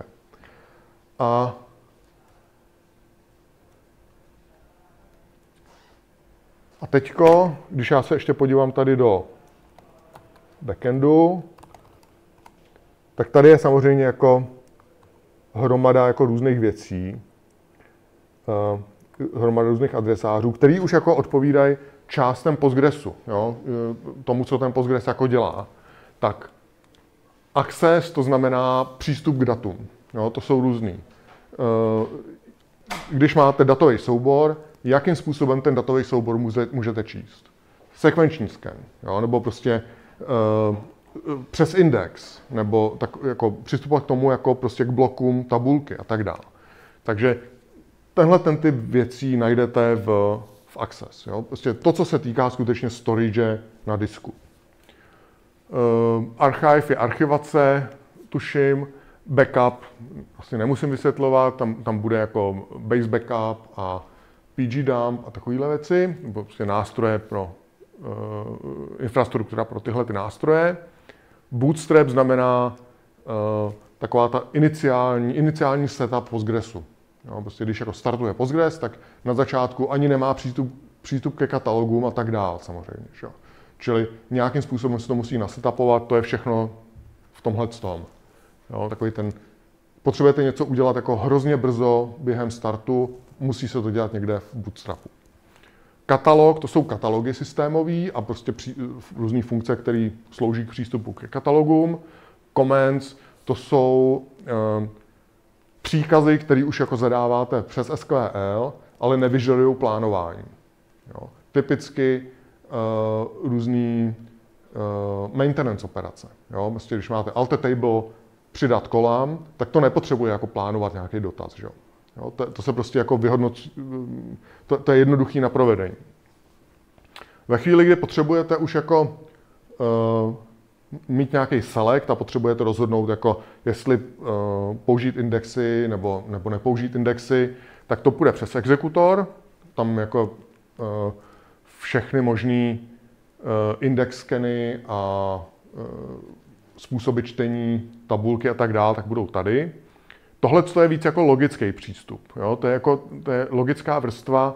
A teďko, když já se ještě podívám tady do backendu, tak tady je samozřejmě jako hromada jako různých věcí, hromada různých adresářů, který už jako odpovídají částem Postgresu, jo? Tomu, co ten Postgres jako dělá. Tak access, to znamená přístup k datům. Jo? To jsou různý. Když máte datový soubor, jakým způsobem ten datový soubor můžete číst? Sekvenční scan, jo? Nebo prostě přes index, nebo tak, jako přistupovat k tomu jako prostě k blokům, tabulky a tak dále. Takže ten typ věcí najdete v Access. Jo? Prostě to, co se týká skutečně storage na disku. Archive je archivace, tuším. Backup, asi nemusím vysvětlovat, tam bude jako base backup a pgdump a takovéhle věci, nebo prostě nástroje pro infrastruktura pro tyhle ty nástroje. Bootstrap znamená taková ta iniciální setup Postgresu. Jo, prostě když jako startuje Postgres, tak na začátku ani nemá přístup ke katalogům a tak dále samozřejmě. Že? Čili nějakým způsobem se to musí nasetupovat, to je všechno v tomhle tom. Jo, takový potřebujete něco udělat jako hrozně brzo během startu, musí se to dělat někde v Bootstrapu. Katalog, to jsou katalogy systémový a prostě různé funkce, které slouží k přístupu ke katalogům. Commands, to jsou příkazy, které už jako zadáváte přes SQL, ale nevyžadují plánování. Jo. Typicky různý maintenance operace. Jo? Vlastně, když máte alt table, přidat kolam, tak to nepotřebuje jako plánovat nějaký dotaz. Jo? Jo? To se prostě jako to je jednoduchý na provedení. Ve chvíli, kdy potřebujete už jako mít nějaký select a potřebujete rozhodnout, jako jestli použít indexy nebo nepoužít indexy, tak to půjde přes exekutor. Tam jako všechny možný index skeny a způsoby čtení, tabulky a tak dále, tak budou tady. Tohle je víc jako logický přístup. Jo? To je logická vrstva,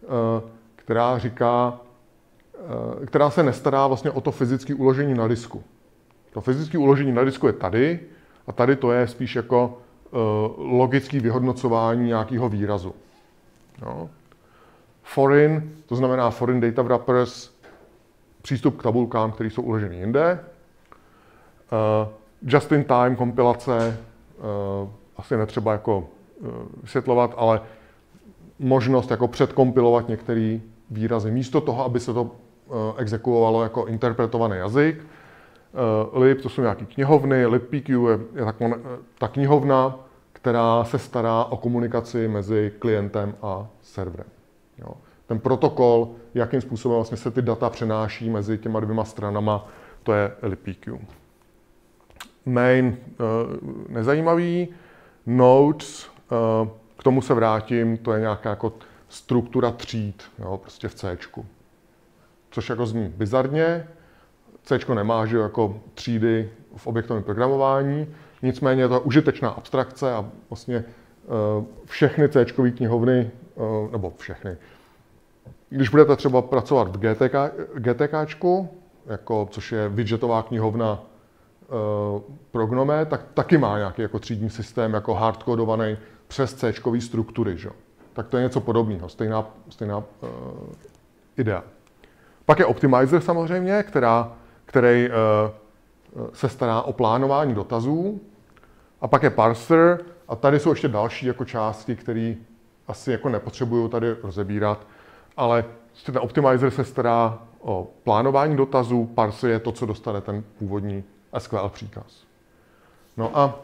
která se nestará vlastně o to fyzické uložení na disku. To fyzické uložení na disku je tady a tady to je spíš jako logické vyhodnocování nějakého výrazu. Jo? Foreign, to znamená foreign data wrappers, přístup k tabulkám, které jsou uloženy jinde. Just-in-time kompilace, asi netřeba jako vysvětlovat, ale možnost jako předkompilovat některé výrazy místo toho, aby se to exekuovalo jako interpretovaný jazyk. Lib, to jsou nějaké knihovny, libpq je ta knihovna, která se stará o komunikaci mezi klientem a serverem. Jo. Ten protokol, jakým způsobem vlastně se ty data přenáší mezi těma dvěma stranama, to je libpq. Main nezajímavý, nodes, k tomu se vrátím, to je nějaká jako struktura tříd, jo, prostě v C. Což jako zní bizarně. C nemá, že jako třídy v objektovém programování, nicméně je to užitečná abstrakce a vlastně všechny C-čkové knihovny, nebo všechny. Když budete třeba pracovat v GTKčku, jako, což je widgetová knihovna pro GNOME, tak taky má nějaký jako třídní systém, jako hardkodovaný přes C-čkové struktury. Že? Tak to je něco podobného, stejná idea. Pak je optimizer samozřejmě, který se stará o plánování dotazů. A pak je parser a tady jsou ještě další jako části, které asi jako nepotřebuju tady rozebírat, ale ten optimizer se stará o plánování dotazů, parser je to, co dostane ten původní SQL příkaz. No a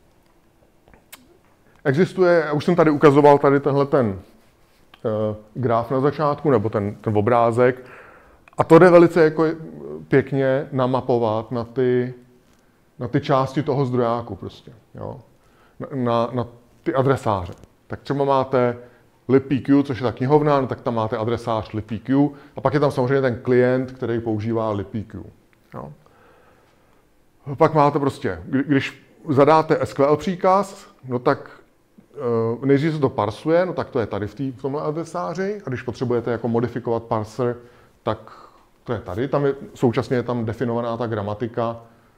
existuje, už jsem tady ukazoval tady tenhle ten graf na začátku, nebo ten obrázek, a to jde velice jako pěkně namapovat na ty části toho zdrojáku prostě, jo? Na ty adresáře. Tak třeba máte libpq, což je ta knihovna, no tak tam máte adresář libpq a pak je tam samozřejmě ten klient, který používá libpq. Jo? Pak máte prostě, když zadáte SQL příkaz, no tak nejdřív se to parsuje, no tak to je tady v tomhle adresáři a když potřebujete jako modifikovat parser, tak to je tady. Současně je tam definovaná ta gramatika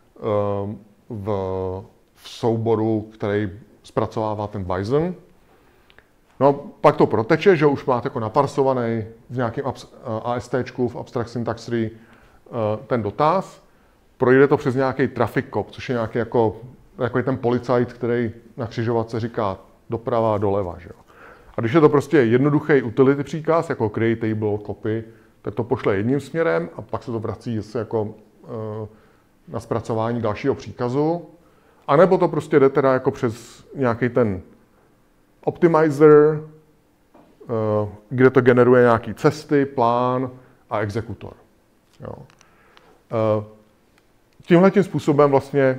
v souboru, který zpracovává ten Bison. No, pak to proteče, že už máte jako naparsovaný v nějakém ASTčku, v Abstract Syntax Tree, ten dotaz. Projde to přes nějaký traffic cop, což je nějaký jako ten policajt, který na křižovatce říká doprava, doleva. Že jo? A když je to prostě jednoduchý utility příkaz, jako create table, copy, tak to pošle jedním směrem a pak se to vrací zase jako na zpracování dalšího příkazu. A nebo to prostě jde teda jako přes nějaký ten optimizer, kde to generuje nějaký cesty, plán a exekutor. Jo. Tímhletím způsobem vlastně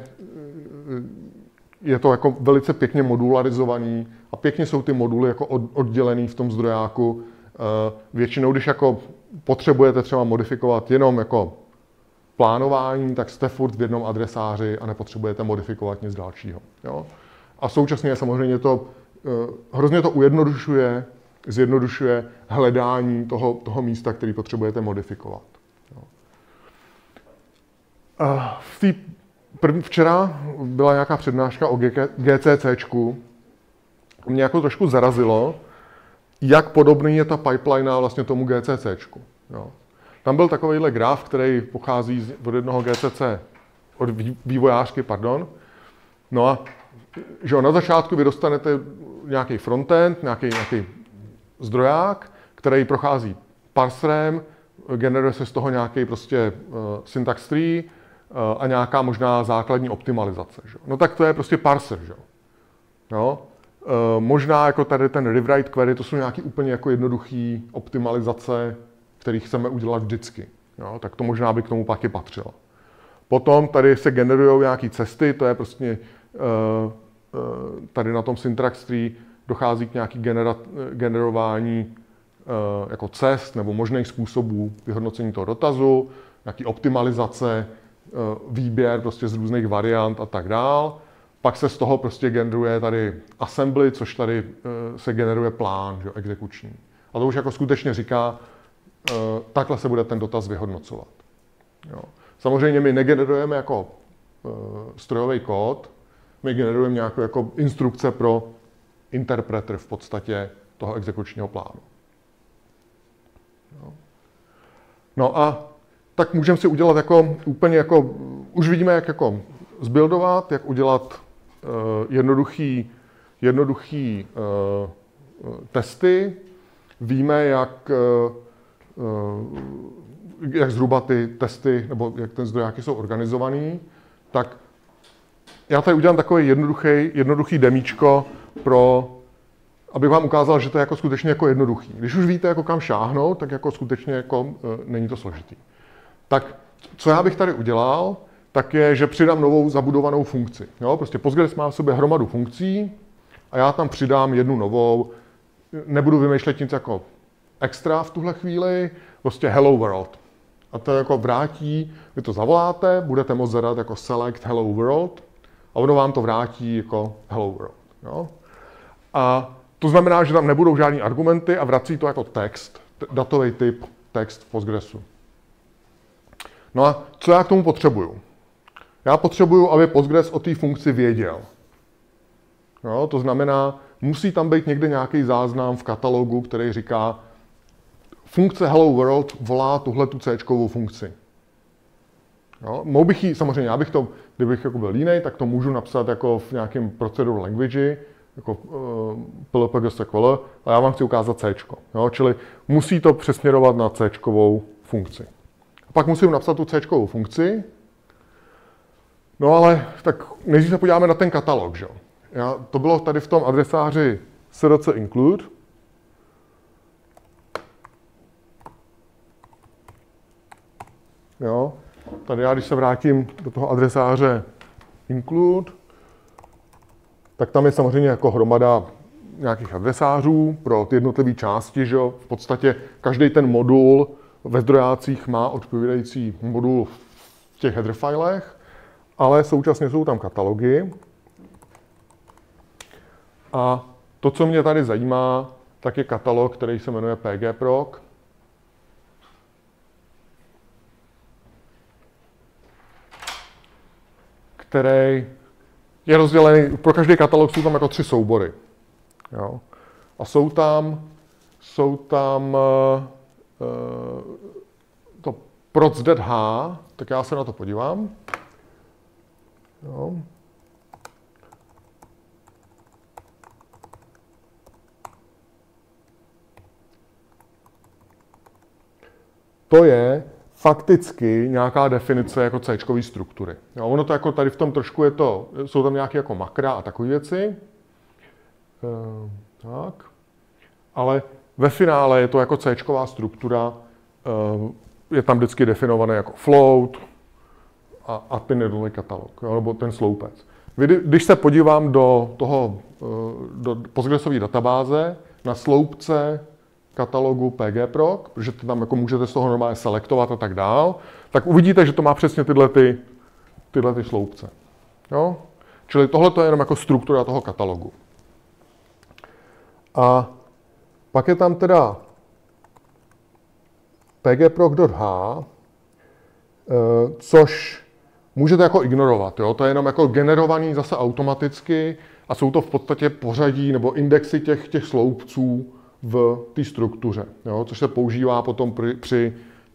je to jako velice pěkně modularizovaný a pěkně jsou ty moduly jako oddělený v tom zdrojáku. Většinou, když jako potřebujete třeba modifikovat jenom jako plánování, tak jste furt v jednom adresáři a nepotřebujete modifikovat nic dalšího. Jo? A současně samozřejmě to hrozně to zjednodušuje hledání toho místa, který potřebujete modifikovat. Jo? Včera byla nějaká přednáška o GCCčku. Mě jako trošku zarazilo, jak podobný je ta pipeline vlastně tomu GCCčku. Jo. Tam byl takovýhle graf, který pochází od jednoho GCC, od vývojářky, pardon. No a že na začátku vy dostanete nějaký frontend, nějaký zdroják, který prochází parserem, generuje se z toho nějaký prostě syntax tree a nějaká možná základní optimalizace. Že? No tak to je prostě parser. Že? Jo? Možná jako tady ten rewrite query, to jsou nějaké úplně jako jednoduché optimalizace, které chceme udělat vždycky. Jo? Tak to možná by k tomu taky patřilo. Potom tady se generují nějaké cesty, to je prostě tady na tom syntax tree dochází k nějaký generování jako cest nebo možných způsobů vyhodnocení toho dotazu, nějaký optimalizace, výběr prostě z různých variant a tak dál. Pak se z toho prostě generuje tady assembly, což tady se generuje plán, že, exekuční. A to už jako skutečně říká, takhle se bude ten dotaz vyhodnocovat. Jo. Samozřejmě my negenerujeme jako strojový kód, my generujeme nějakou jako instrukce pro interpreter v podstatě toho exekučního plánu. Jo. No a tak můžeme si udělat jako úplně jako, už vidíme, jak jako zbuildovat, jak udělat jednoduchý testy. Víme, jak zhruba ty testy, nebo jak ten zdrojáky jsou organizovaný. Tak já tady udělám takový jednoduchý demíčko abych vám ukázal, že to je jako skutečně jako jednoduchý. Když už víte, jako kam šáhnout, tak jako skutečně jako není to složitý. Tak co já bych tady udělal, tak je, že přidám novou zabudovanou funkci. Jo? Prostě Postgres má v sobě hromadu funkcí a já tam přidám jednu novou. Nebudu vymýšlet nic jako extra v tuhle chvíli, prostě hello world. A to jako vrátí, vy to zavoláte, budete moct zadat jako select hello world a ono vám to vrátí jako hello world. Jo? A to znamená, že tam nebudou žádný argumenty a vrací to jako text, datový typ text v Postgresu. No a co já k tomu potřebuju? Já potřebuju, aby Postgres o té funkci věděl. Jo, to znamená, musí tam být někde nějaký záznam v katalogu, který říká, funkce hello world volá tuhletu C-čkovou funkci. Jo, mohl bych ji, samozřejmě, já bych to, kdybych jako byl línej, tak to můžu napsat jako v nějakém procedural language, jako plpgsql, a já vám chci ukázat C-čko. Jo, čili musí to přesměrovat na C-čkovou funkci. A pak musím napsat tu C-čkovou funkci. No ale tak nejdřív se podíváme na ten katalog. Že? To bylo tady v tom adresáři src include. Jo? Tady já, když se vrátím do toho adresáře include, tak tam je samozřejmě jako hromada nějakých adresářů pro ty jednotlivé části. Že? V podstatě každý ten modul ve zdrojácích má odpovídající modul v těch header filech, ale současně jsou tam katalogy. A to, co mě tady zajímá, tak je katalog, který se jmenuje pgproc. Který je rozdělený, pro každý katalog jsou tam jako 3 soubory. Jo. A jsou tam to proc.h, tak já se na to podívám. Jo. To je fakticky nějaká definice jako C-čkové struktury. Jo, ono to jako tady v tom trošku je to, jsou tam nějaké jako makra a takové věci. Tak. Ale ve finále je to jako C-čková struktura, je tam vždycky definované jako float a ten jednotlivý katalog, jo, nebo ten sloupec. Když se podívám do Postgresové databáze na sloupce katalogu pgproc, protože to tam jako můžete z toho normálně selektovat a tak dál, tak uvidíte, že to má přesně tyhle sloupce. Jo? Čili tohle je jenom jako struktura toho katalogu. A pak je tam teda pgproc.h, což můžete jako ignorovat. Jo? To je jenom jako generovaný zase automaticky a jsou to v podstatě pořadí nebo indexy těch sloupců v té struktuře, jo? Což se používá potom při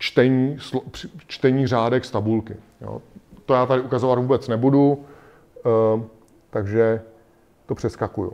čtení řádek z tabulky. Jo? To já tady ukazovat vůbec nebudu, takže to přeskakuju.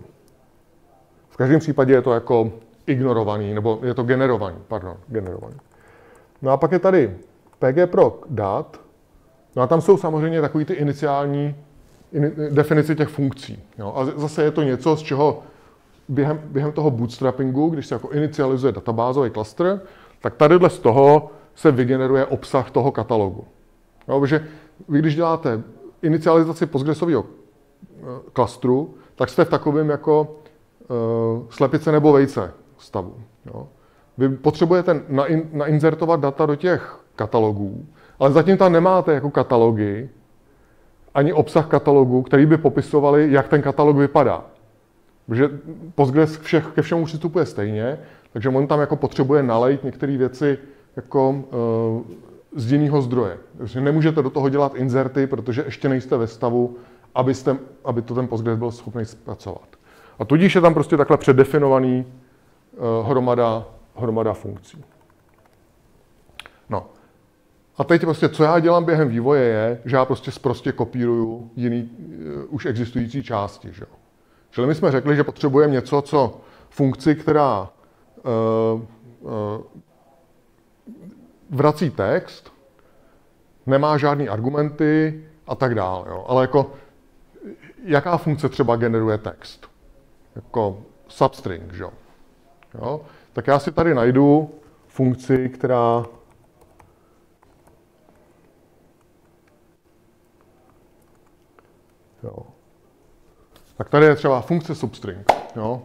V každém případě je to jako ignorovaný, nebo je to generovaný. No a pak je tady pgproc dat. No a tam jsou samozřejmě takový ty iniciální definice těch funkcí. Jo. A zase je to něco, z čeho během toho bootstrappingu, když se jako inicializuje databázový klastr, tak tadyhle z toho se vygeneruje obsah toho katalogu. Jo, protože vy, když děláte inicializaci Postgresového klastru, tak jste v takovém jako slepice nebo vejce stavu. Jo. Vy potřebujete nainzertovat data do těch katalogů, ale zatím tam nemáte jako katalogy ani obsah katalogu, který by popisovali, jak ten katalog vypadá. Protože Postgres ke všemu přistupuje stejně, takže on tam jako potřebuje nalejt některé věci jako z jiného zdroje. Takže nemůžete do toho dělat inzerty, protože ještě nejste ve stavu, aby to ten Postgres byl schopný zpracovat. A tudíž je tam prostě takhle předdefinovaný hromada funkcí. No. A teď prostě, co já dělám během vývoje, je, že já prostě kopíruju jiný už existující části. Že? Čili my jsme řekli, že potřebujeme něco, co funkci, která vrací text, nemá žádný argumenty a tak dále. Jo? Ale jako, jaká funkce třeba generuje text? Jako substring, že? Jo? Tak já si tady najdu funkci, která jo. Tak tady je třeba funkce substring. Jo?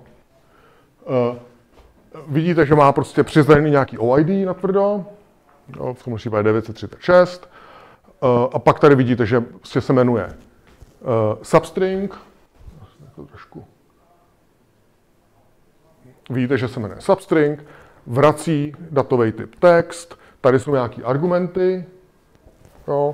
Vidíte, že má prostě přiznaný nějaký OID natvrdo, jo, v tom případě 936. A pak tady vidíte, že prostě se jmenuje substring. Trošku. Vidíte, že se jmenuje substring, vrací datový typ text, tady jsou nějaký argumenty. Jo,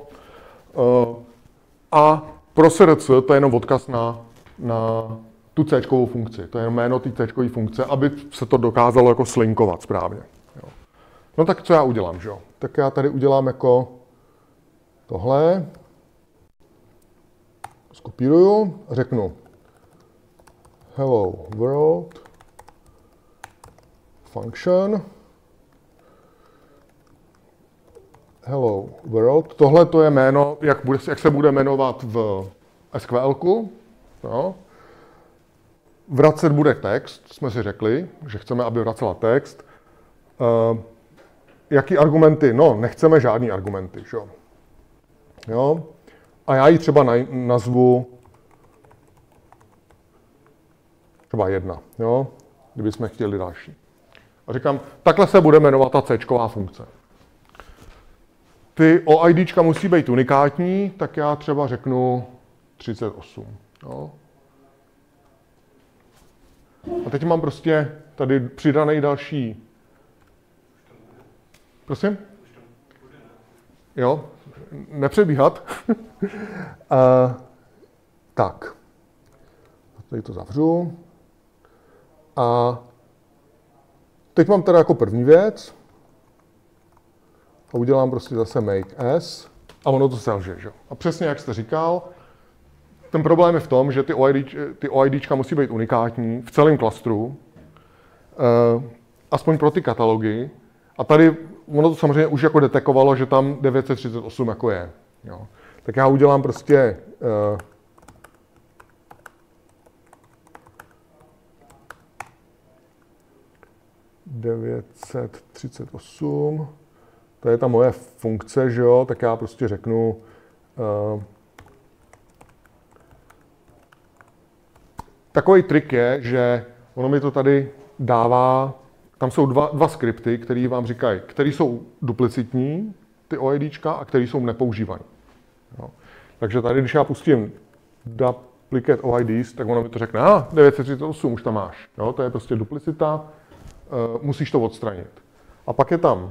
a pro srdc to je jenom odkaz na tu C-čkovou funkci. To je jenom jméno té C-čkové funkce, aby se to dokázalo jako slinkovat správně. Jo. No tak co já udělám, že jo? Tak já tady udělám jako tohle. Skopíruju a řeknu hello world function hello world. Tohle to je jméno, jak se bude jmenovat v SQL-ku. Jo. Vracet bude text, jsme si řekli, že chceme, aby vracela text. Jaký argumenty? No, nechceme žádný argumenty. Že? Jo. A já ji třeba nazvu třeba 1, jo? Kdybychom chtěli další. A říkám, takhle se bude jmenovat ta C-čková funkce. Ty OIDčka musí být unikátní, tak já třeba řeknu 38. Jo? A teď mám prostě tady přidaný další. Prosím? Jo, nepřebíhat. Tak. Tady to zavřu. A teď mám teda jako první věc. A udělám prostě zase make as. A ono to selže, že? A přesně jak jste říkal, ten problém je v tom, že ty OIDčka musí být unikátní v celém klastru, aspoň pro ty katalogy. A tady ono to samozřejmě už jako detekovalo, že tam 938 jako je. Jo. Tak já udělám prostě (938), to je ta moje funkce, že jo, tak já prostě řeknu takový trik je, že ono mi to tady dává, tam jsou dva skripty, které vám říkají, které jsou duplicitní, ty OIDčka, a které jsou nepoužívané. Takže tady, když já pustím duplicate OIDs, tak ono mi to řekne, 938 už tam máš. Jo, to je prostě duplicita, musíš to odstranit. A pak je tam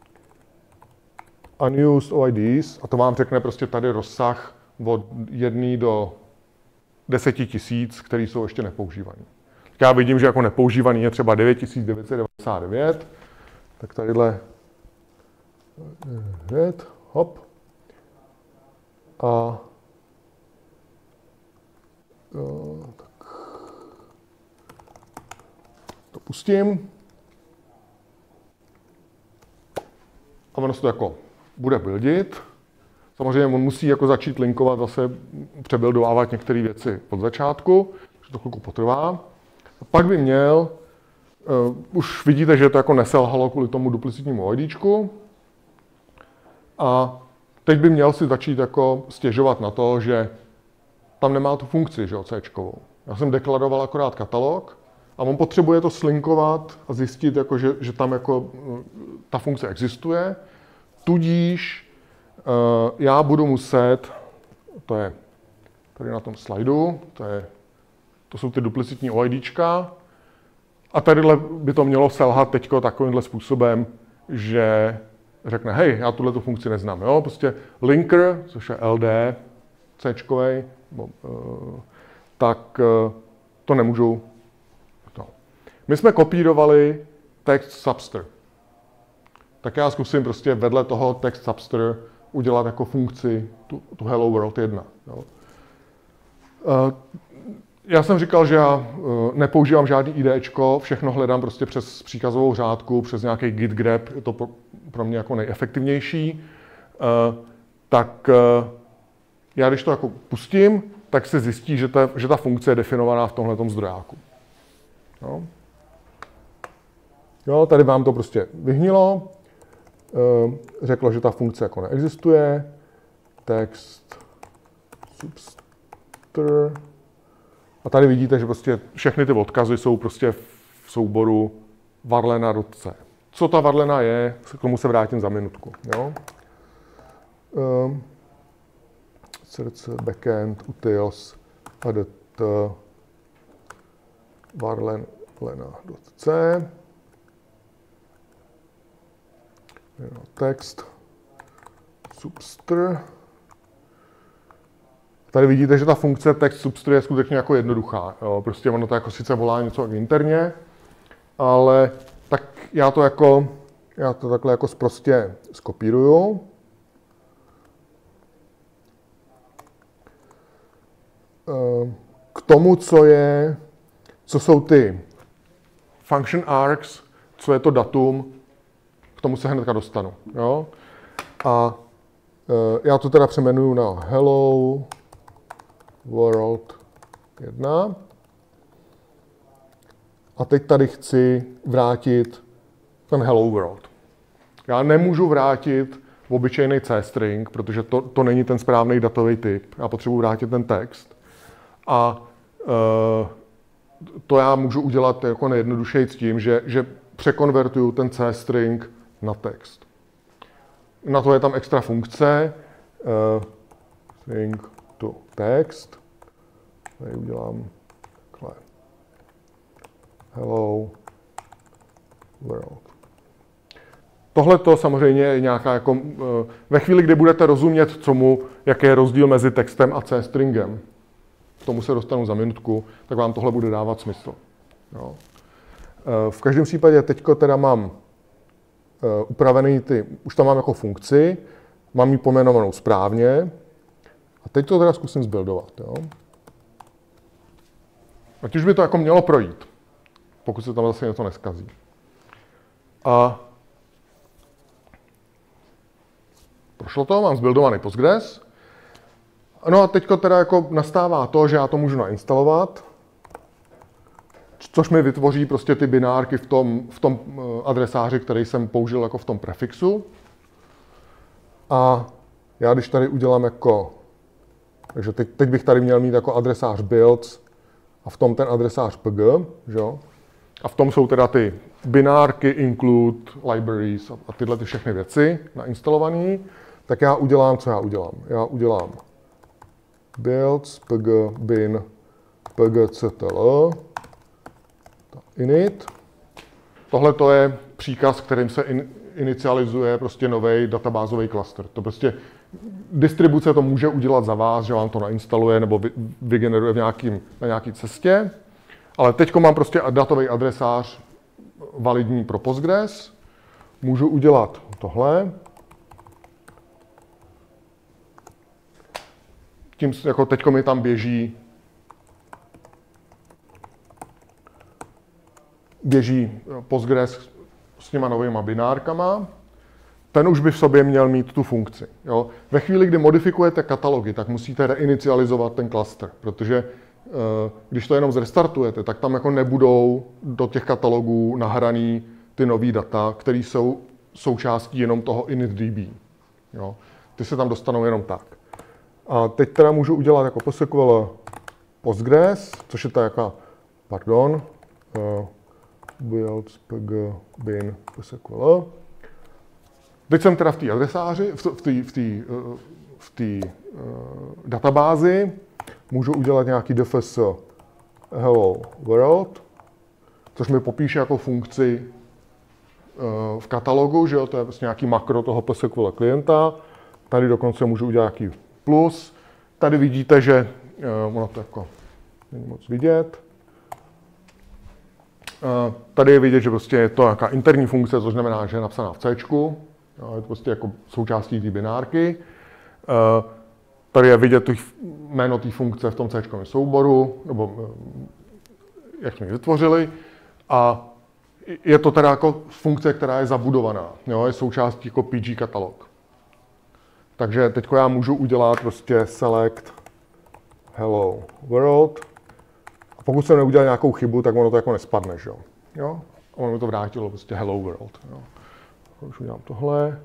unused OIDs, a to vám řekne prostě tady rozsah od 1 do 10 000, který jsou ještě nepoužívaný. Tak já vidím, že jako nepoužívaný je třeba 9999, tak tadyhle hop. A tak to pustím. a ono se to jako bude buildit. Samozřejmě on musí jako začít linkovat, zase přebuildovávat některé věci od začátku, že to chvilku potrvá. A pak by měl, už vidíte, že to jako neselhalo kvůli tomu duplicitnímu OIDčku. A teď by měl si začít jako stěžovat na to, že tam nemá tu funkci, že jo, C-čkovou. Já jsem deklaroval akorát katalog a on potřebuje to slinkovat a zjistit, jako, že tam jako ta funkce existuje. Tudíž já budu muset, to je tady na tom slajdu, to jsou ty duplicitní OIDčka, a tadyhle by to mělo selhat teďko takovýmhle způsobem, že řekne, hej, já tuhle funkci neznám, jo, prostě linker, což je LD, C-čkovej, tak to nemůžu. To. My jsme kopírovali text substr. Tak já zkusím prostě vedle toho text substr udělat jako funkci tu Hello World 1. Jo. Já jsem říkal, že já nepoužívám žádný IDEčko, všechno hledám prostě přes příkazovou řádku, přes nějaký git grep, je to pro mě jako nejefektivnější. Tak já když to jako pustím, tak se zjistí, že ta funkce je definovaná v tomhletom zdrojáku. Jo, tady vám to prostě vyhnilo, řeklo, že ta funkce jako neexistuje, text substr. A tady vidíte, že prostě všechny ty odkazy jsou prostě v souboru varlena.c. Co ta varlena je, k tomu se vrátím za minutku. Jo? Srdce, backend, utils, add varlena.c. Text substr. Tady vidíte, že ta funkce text substr je skutečně jako jednoduchá. Jo? Prostě ono to jako sice volá něco interně, ale tak já to takhle jako sprostě skopíruju. K tomu, co jsou ty function args, co je to datum, k tomu se hnedka dostanu. Jo? A já to teda přeměnuju na hello world 1. A teď tady chci vrátit ten hello world. Já nemůžu vrátit obyčejný C-string, protože to není ten správný datový typ. Já potřebuji vrátit ten text. A to já můžu udělat jako nejjednodušeji s tím, že překonvertuju ten C-string na text. Na to je tam extra funkce, string to text. Tady udělám takhle. Hello world. Tohle to samozřejmě je nějaká jako, ve chvíli, kdy budete rozumět jaký je rozdíl mezi textem a C-stringem, k tomu se dostanu za minutku, tak vám tohle bude dávat smysl. Jo. V každém případě teďko teda mám upravený už tam mám jako funkci, mám ji pojmenovanou správně a teď to teda zkusím zbuildovat. Jo. Ať už by to jako mělo projít, pokud se tam zase něco neskazí. A prošlo to, mám zbuildovaný Postgres. No a teďko teda jako nastává to, že já to můžu nainstalovat, což mi vytvoří prostě ty binárky v tom adresáři, který jsem použil jako v tom prefixu. A já když tady udělám jako, takže teď bych tady měl mít jako adresář builds a v tom ten adresář pg, že jo? A v tom jsou teda ty binárky, include, libraries a tyhle ty všechny věci nainstalované. Tak já udělám, co já udělám? Já udělám builds, pg, bin, pgctl, init. Tohle to je příkaz, kterým se inicializuje prostě nový databázový klaster. To prostě distribuce to může udělat za vás, že vám to nainstaluje nebo vygeneruje na nějaký cestě. Ale teď mám prostě datový adresář validní pro Postgres. Můžu udělat tohle. Tím jako teďko mi tam běží Postgres s těma novýma binárkama. ten už by v sobě měl mít tu funkci. Jo? Ve chvíli, kdy modifikujete katalogy, tak musíte reinicializovat ten cluster, protože když to jenom zrestartujete, tak tam jako nebudou do těch katalogů nahraný ty nový data, které jsou součástí jenom toho initDB. Jo? Ty se tam dostanou jenom tak. A teď teda můžu udělat jako PostgreSQL Postgres, což je ta jaká, builds pg bin PostgreSQL. Teď jsem teda v té adresáři, v té databázi, můžu udělat nějaký defs hello world, což mi popíše jako funkci v katalogu, že jo, to je prostě nějaký makro toho PostgreSQL klienta. Tady dokonce můžu udělat nějaký plus. Tady vidíte, že ono to jako není moc vidět. Tady je vidět, že prostě je to nějaká interní funkce, což znamená, že je napsaná v C. Je to prostě jako součástí té binárky. Tady je vidět jméno té funkce v tom C souboru, nebo jak jsme ji vytvořili. A je to teda jako funkce, která je zabudovaná. Jo? Je součástí jako PG katalog. Takže teď já můžu udělat prostě select hello world. A pokud jsem neudělal nějakou chybu, tak ono to jako nespadne, že jo? A ono mi to vrátilo prostě hello world. Jo? Když udělám tohle,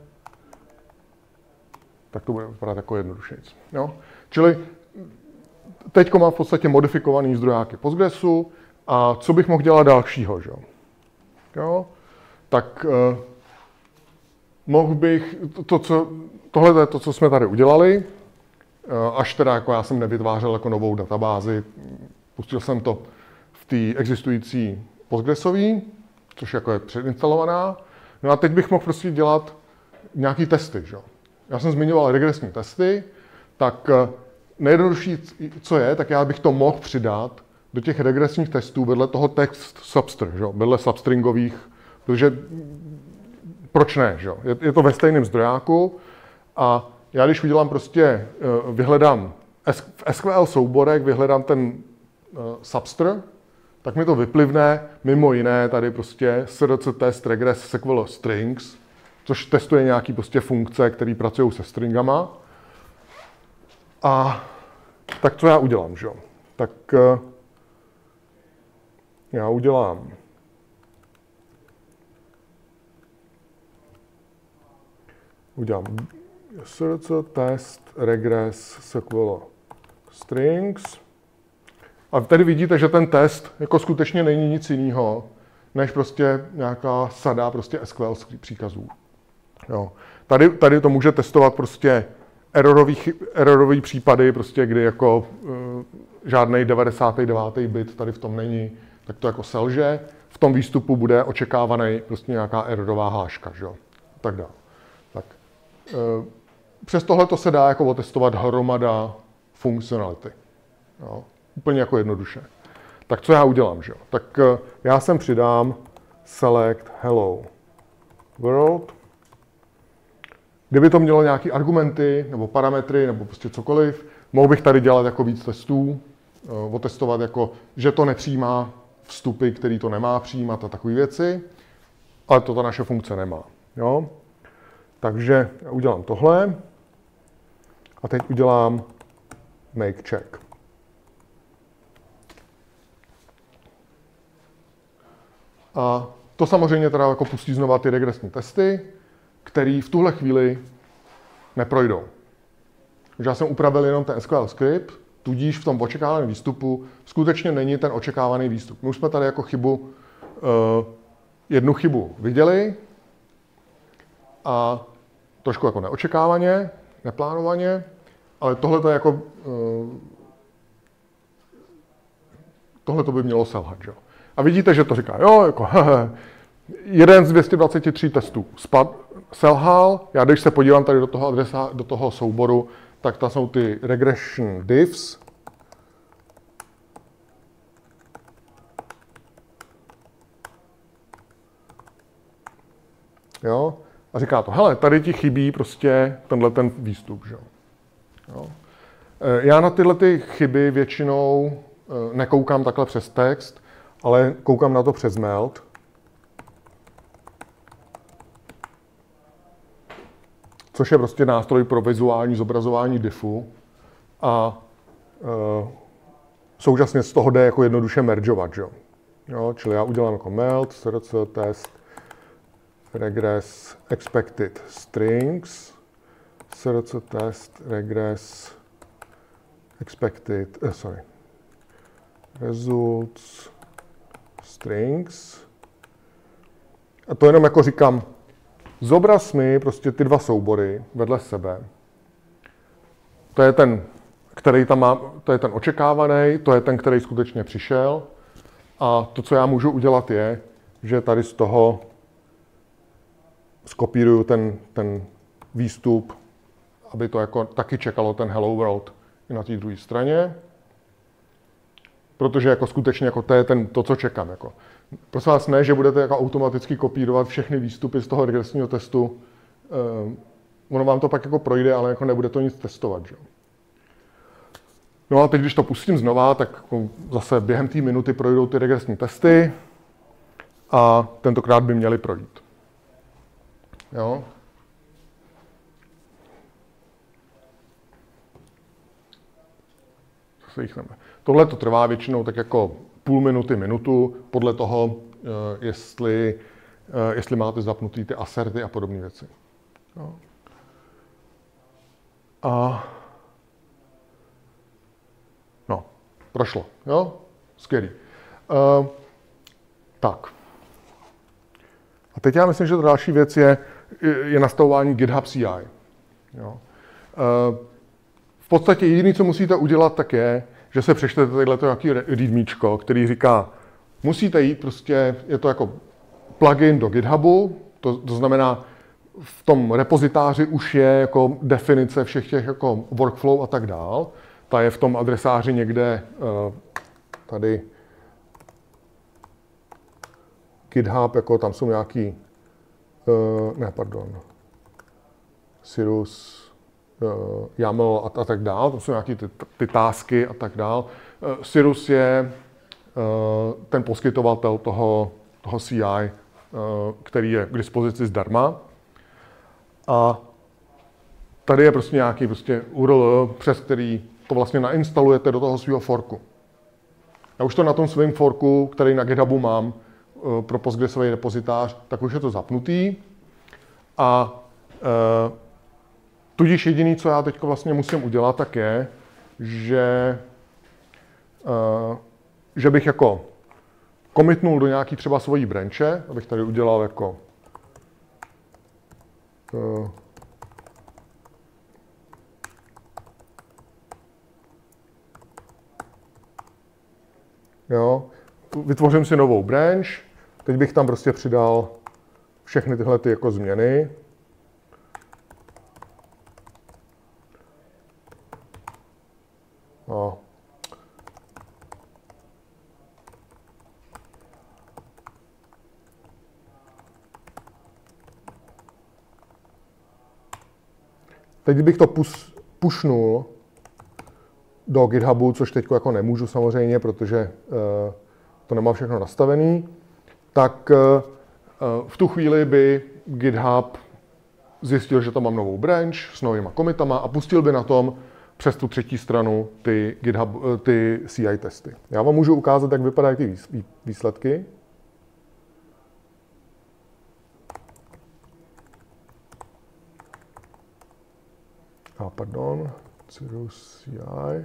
tak to bude vypadat jako jednodušejc. Jo? Čili teď mám v podstatě modifikovaný zdrojáky Postgresu a co bych mohl dělat dalšího, že jo? Tak mohl bych, tohle je to, co jsme tady udělali, až teda jako já jsem nevytvářel jako novou databázi, pustil jsem to v té existující Postgresový, což jako je předinstalovaná. No a teď bych mohl prostě dělat nějaký testy, že? Já jsem zmiňoval regresní testy, tak nejjednodušší, co je, tak já bych to mohl přidat do těch regresních testů vedle toho text substr, že? Vedle substringových, protože proč ne, že? Je to ve stejném zdrojáku a já když udělám prostě, vyhledám v SQL souborek, vyhledám ten substr, tak mi to vyplivne mimo jiné tady prostě src test regress SQL strings, což testuje nějaký prostě funkce, které pracují se stringama. A tak co já udělám, že? Tak já udělám src test regress SQL strings. A tady vidíte, že ten test jako skutečně není nic jiného, než prostě nějaká sada prostě SQL příkazů. Jo. Tady to může testovat prostě erorový případy, prostě kdy jako žádnej 99. bit tady v tom není, tak to jako selže. V tom výstupu bude očekávaný prostě nějaká erorová hláška, že jo. Tak dále. Tak. Přes tohle to se dá jako otestovat hromada funkcionality. Jo. Úplně jako jednoduše. Tak co já udělám, že jo? Tak já sem přidám select hello world. Kdyby to mělo nějaké argumenty, nebo parametry, nebo prostě cokoliv, mohl bych tady dělat jako víc testů, otestovat jako, že to nepřijímá vstupy, který to nemá přijímat a takové věci, ale to ta naše funkce nemá. Jo? Takže já udělám tohle a teď udělám make check. A to samozřejmě teda jako pustí znova ty regresní testy, které v tuhle chvíli neprojdou. Takže já jsem upravil jenom ten SQL script, tudíž v tom očekávaném výstupu skutečně není ten očekávaný výstup. My už jsme tady jako jednu chybu viděli a trošku jako neočekávaně, neplánovaně, ale tohle to jako tohle to by mělo selhat, že? A vidíte, že to říká, jo, jako jeden z 223 testů selhal. Já když se podívám tady do toho souboru, tak tam jsou ty regression diffs. Jo? A říká to, hele, tady ti chybí prostě tenhle ten výstup, že jo. Já na tyhle ty chyby většinou nekoukám takhle přes text, ale koukám na to přes meld. což je prostě nástroj pro vizuální zobrazování diffu a současně z toho jde jako jednoduše mergeovat, jo, čili já udělám jako meld, src test, regress expected strings, src test, regress expected, results strings. A to jenom jako říkám, zobraz mi prostě ty dva soubory vedle sebe. To je ten, který tam má, to je ten očekávaný, to je ten, který skutečně přišel. A to, co já můžu udělat, je, že tady z toho skopíruju ten výstup, aby to jako taky čekalo ten hello world i na té druhé straně. Protože jako skutečně jako to je to, co čekám. Jako. Prosím vás, ne, že budete jako automaticky kopírovat všechny výstupy z toho regresního testu. Ono vám to pak jako projde, ale jako nebude to nic testovat. Že? No a teď, když to pustím znova, tak jako zase během té minuty projdou ty regresní testy a tentokrát by měly projít. Jo? Tohle to trvá většinou tak jako půl minuty, minutu, podle toho, jestli máte zapnutý ty aserty a podobné věci. Jo. No, prošlo, jo? Skvělý. Tak. A teď já myslím, že další věc je nastavování GitHub CI. Jo. V podstatě jediné, co musíte udělat, tak je, že se přečtete tadyhleto nějaký readmíčko, který říká, musíte jít prostě, je to jako plugin do GitHubu, to znamená, v tom repozitáři už je jako definice všech těch jako workflow a tak dál. Ta je v tom adresáři někde tady GitHub, jako tam jsou nějaký, Cirrus, YAML a tak dál, to jsou nějaké ty tásky a tak dál. Cirrus je ten poskytovatel toho CI, který je k dispozici zdarma. A tady je prostě nějaký URL, přes který to vlastně nainstalujete do toho svého forku. Já už to na tom svém forku, který na GitHubu mám pro Postgresový repozitář, tak už je to zapnutý. A tudíž jediné, co já teď vlastně musím udělat, tak je, že bych jako commitnul do nějaký třeba svojí branche, abych tady udělal jako jo, vytvořím si novou branch, teď bych tam prostě přidal všechny tyhle ty jako změny. No. Teď bych to pushnul do GitHubu, což teď jako nemůžu samozřejmě, protože to nemám všechno nastavený, tak v tu chvíli by GitHub zjistil, že tam mám novou branch s novýma commitama a pustil by na tom přes tu třetí stranu ty CI testy. Já vám můžu ukázat, jak vypadají ty výsledky. Pardon, Cirrus CI.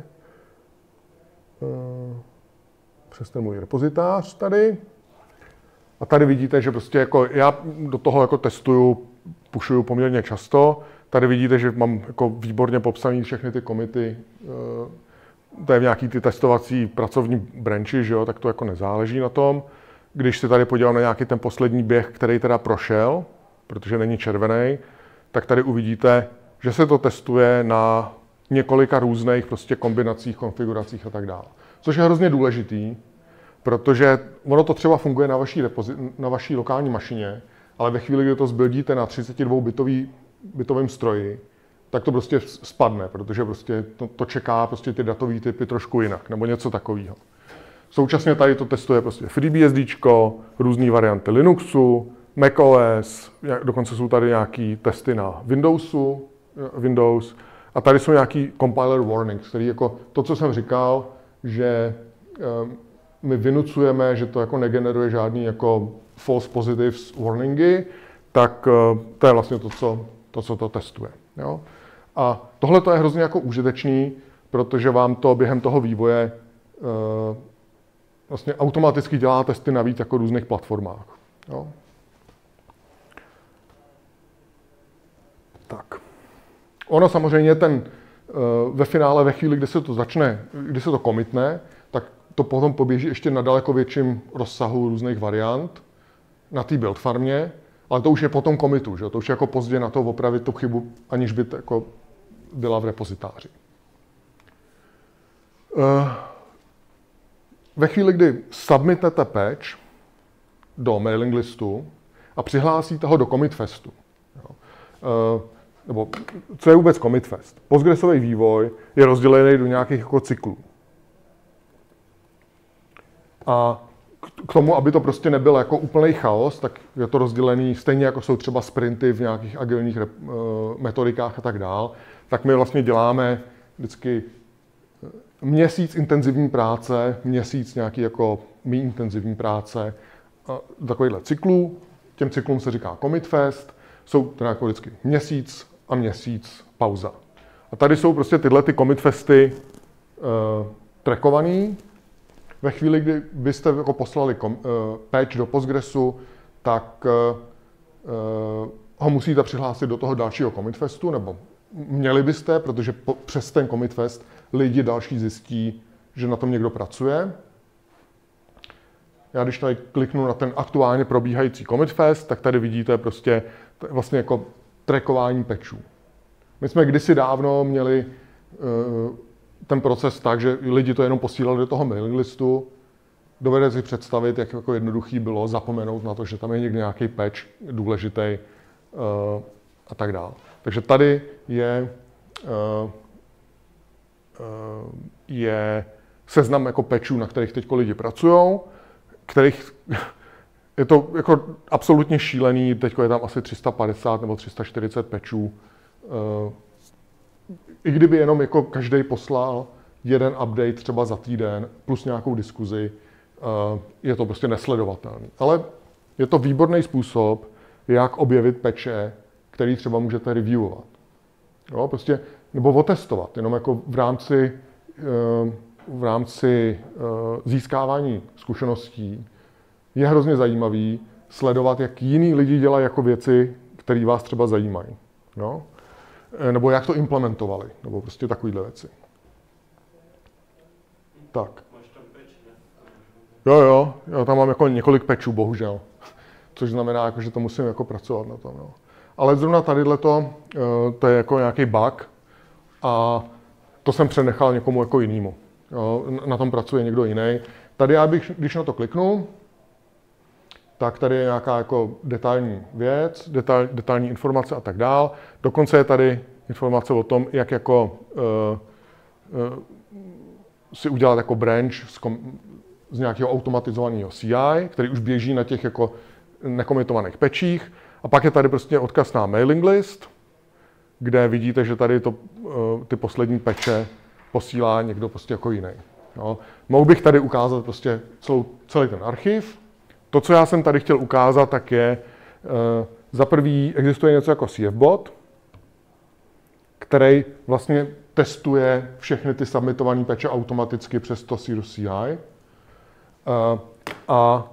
Přes ten můj repozitář tady. A tady vidíte, že prostě jako já do toho jako testuju, pushuju poměrně často. Tady vidíte, že mám jako výborně popsaný všechny ty commity. To je v nějaký ty testovací pracovní branchi, že jo, tak to jako nezáleží na tom. Když se tady podívám na nějaký ten poslední běh, který teda prošel, protože není červený, tak tady uvidíte, že se to testuje na několika různých prostě kombinacích, konfiguracích a tak dále. Což je hrozně důležitý, protože ono to třeba funguje na vaší lokální mašině, ale ve chvíli, kdy to zbuildíte na 32-bitovém stroji, tak to prostě spadne, protože prostě to čeká prostě ty datové typy trošku jinak, nebo něco takového. Současně tady to testuje prostě FreeBSDčko, různé varianty Linuxu, macOS, dokonce jsou tady nějaký testy na Windows, a tady jsou nějaký compiler warnings, který jako to, co jsem říkal, že my vynucujeme, že to jako negeneruje žádný jako false positives warningy, tak to je vlastně to, co to testuje. Jo? A tohle to je hrozně jako užitečný, protože vám to během toho vývoje vlastně automaticky dělá testy na víc jako různých platformách. Jo? Tak. Ono samozřejmě ve finále, ve chvíli, kdy se to začne, kdy se to commitne, tak to potom poběží ještě na daleko větším rozsahu různých variant na té build farmě, ale to už je potom commitu, že? To už je jako pozdě na to opravit tu chybu, aniž by to jako byla v repozitáři. Ve chvíli, kdy submitnete patch do mailing listu a přihlásíte ho do commit festu, nebo co je vůbec commit fest? Postgresový vývoj je rozdělený do nějakých jako cyklů. A k tomu, aby to prostě nebyl jako úplný chaos, tak je to rozdělený stejně jako jsou třeba sprinty v nějakých agilních metodikách a tak dál, tak my vlastně děláme vždycky měsíc intenzivní práce, měsíc nějaký jako méně intenzivní práce, takovýhle cyklů. Těm cyklům se říká commit fest, jsou teda jako vždycky měsíc a měsíc pauza. A tady jsou prostě tyhle ty commit festy trackovaný. Ve chvíli, kdy byste jako poslali patch do Postgresu, tak ho musíte přihlásit do toho dalšího commit festu, nebo měli byste, protože přes ten commit fest lidi další zjistí, že na tom někdo pracuje. Já když tady kliknu na ten aktuálně probíhající commit fest, tak tady vidíte prostě vlastně jako trackování patchů. My jsme kdysi dávno měli ten proces tak, že lidi to jenom posílali do toho mailing listu. Dovedete si představit, jak jako jednoduchý bylo zapomenout na to, že tam je někdy nějaký patch důležitý a tak dále. Takže tady je seznam jako patchů, na kterých teď lidi pracují, kterých je to jako absolutně šílený, teď je tam asi 350 nebo 340 patchů. I kdyby jenom jako každý poslal jeden update třeba za týden plus nějakou diskuzi, je to prostě nesledovatelný. Ale je to výborný způsob, jak objevit patche, který třeba můžete reviewovat. Jo, prostě, nebo otestovat, jenom jako v rámci získávání zkušeností je hrozně zajímavý sledovat, jak jiní lidi dělají jako věci, které vás třeba zajímají. No? Nebo jak to implementovali, nebo prostě takovýhle věci. Tak. Jo, já tam mám jako několik patchů, bohužel. Což znamená, jako, že to musím jako pracovat na tom. No. Ale zrovna tadyhleto, to je jako nějaký bug a to jsem přenechal někomu jako jinému. Jo, na tom pracuje někdo jiný. Tady já bych, když na to kliknu, tak tady je nějaká jako detailní věc, detailní informace a tak dál. Dokonce je tady informace o tom, jak jako si udělat jako branch z nějakého automatizovaného CI, který už běží na těch jako nekomitovaných patchích. A pak je tady prostě odkaz na mailing list, kde vidíte, že tady ty poslední patche posílá někdo prostě jako jiný. Jo. Mohl bych tady ukázat prostě celý ten archiv. To, co já jsem tady chtěl ukázat, tak je, za prvý existuje něco jako CFbot, který vlastně testuje všechny ty submitované patche automaticky přes to Cirrus CI. A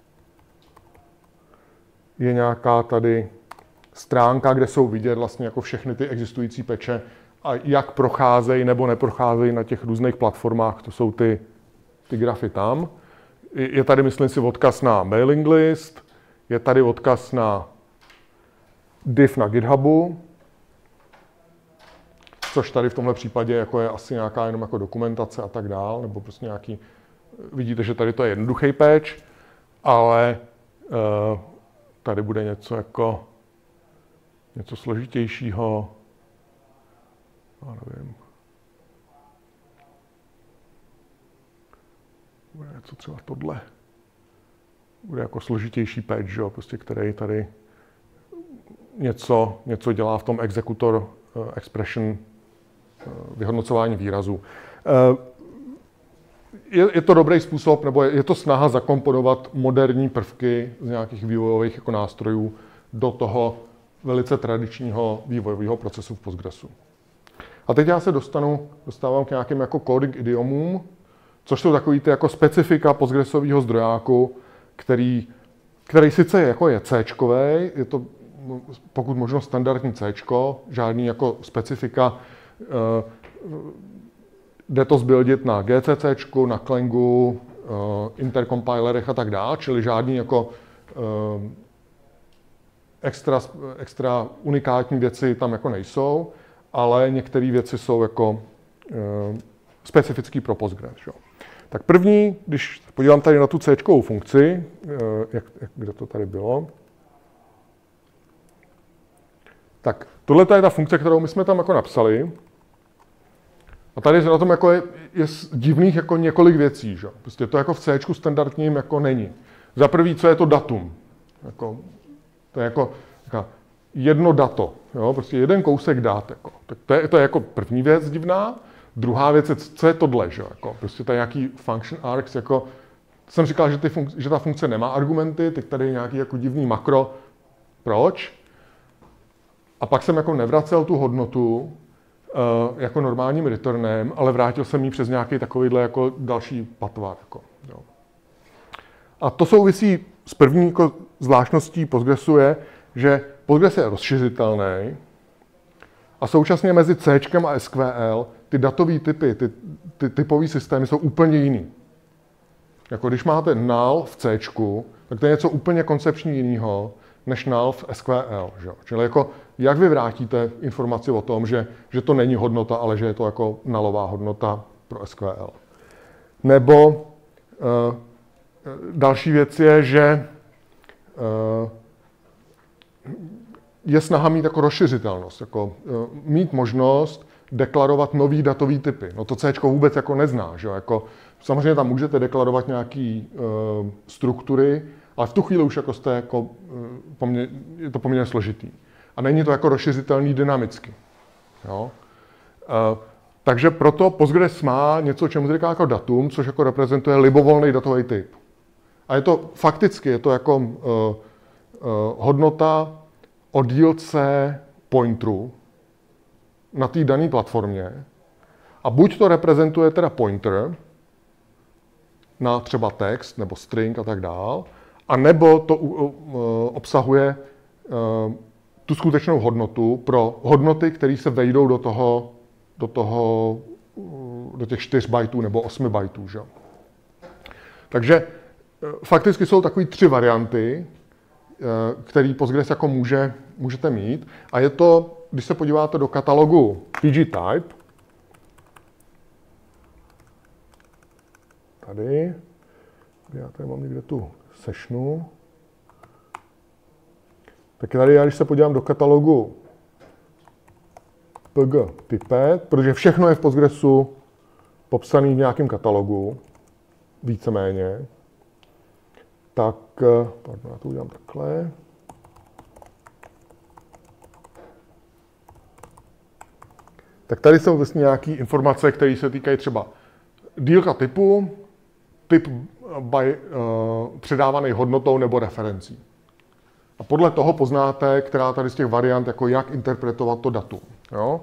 je nějaká tady stránka, kde jsou vidět vlastně jako všechny ty existující patche a jak procházejí nebo neprocházejí na těch různých platformách, to jsou ty grafy tam. Je tady, myslím si, odkaz na mailing list, je tady odkaz na div na GitHubu, což tady v tomhle případě jako je asi nějaká jenom jako dokumentace a tak dál, nebo prostě nějaký, vidíte, že tady to je jednoduchý patch, ale tady bude něco jako něco složitějšího, já nevím. Bude něco třeba tohle. bude jako složitější patch, že jo, prostě, který tady něco dělá v tom executor expression vyhodnocování výrazů. Je to dobrý způsob, nebo je to snaha zakomponovat moderní prvky z nějakých vývojových jako nástrojů do toho velice tradičního vývojového procesu v Postgresu. A teď já se dostávám k nějakým jako coding idiomům, což jsou takový ty jako specifika postgresového zdrojáku, který sice je C-čkovej, je to pokud možno standardní C-čko, žádný jako specifika, jde to zbuildit na GCCčku, na Clangu, intercompilerech a tak dále, čili žádný jako extra unikátní věci tam jako nejsou, ale některé věci jsou jako specifický pro Postgres. Jo. Tak první, když podívám tady na tu C-čkovou funkci, kde to tady bylo, tak tohle je ta funkce, kterou my jsme tam jako napsali. A tady na tom jako je divných jako několik věcí. Že? Prostě to jako v C standardním jako není. Za prvý, co je to datum? Jako, to je jako jedno dato. Jo? Prostě jeden kousek dat. Jako. Tak to je jako první věc divná. Druhá věc je, co je tohle? Že? Jako, prostě to je nějaký function args. Jako, jsem říkal, že ta funkce nemá argumenty, teď tady je nějaký jako divný makro. Proč? A pak jsem jako nevracel tu hodnotu jako normálním returnem, ale vrátil jsem ji přes nějaký takovýhle jako další patvar. Jako, jo. A to souvisí s první jako zvláštností Postgresu je, že Postgres je rozšiřitelný a současně mezi C a SQL ty datové typy, ty typové systémy jsou úplně jiný. Jako když máte null v C, tak to je něco úplně koncepčně jiného než null v SQL. Že? Čili jako, jak vy vrátíte informaci o tom, že to není hodnota, ale že je to jako nullová hodnota pro SQL. Nebo další věc je, že je snaha mít jako rozšiřitelnost, jako mít možnost deklarovat nový datový typy. No to C vůbec jako nezná, že? Jako, samozřejmě tam můžete deklarovat nějaký struktury, ale v tu chvíli už jako jste jako, je to poměrně složitý. A není to jako rozšiřitelný dynamicky. Jo? Takže proto Postgres má něco, čemu se říká jako datum, což jako reprezentuje libovolný datový typ. A je to fakticky, je to jako hodnota o dílce pointeru na té dané platformě. A buď to reprezentuje teda pointer na třeba text nebo string a tak dál, a nebo to obsahuje tu skutečnou hodnotu pro hodnoty, které se vejdou do těch 4 bajtů nebo 8 bajtů. Že? Takže fakticky jsou takové 3 varianty, které Postgres jako můžete mít. A je to, když se podíváte do katalogu pgtype, tady, já tady mám někde tu sessionu, tak tady já, když se podívám do katalogu pgtype, protože všechno je v Postgresu popsané v nějakém katalogu, víceméně, tak, pardon, já to udělám takhle. Tak tady jsou vlastně nějaké informace, které se týkají třeba dílka typu, typ předávaný hodnotou nebo referencí. A podle toho poznáte, která tady z těch variant, jako jak interpretovat to datum. Jo?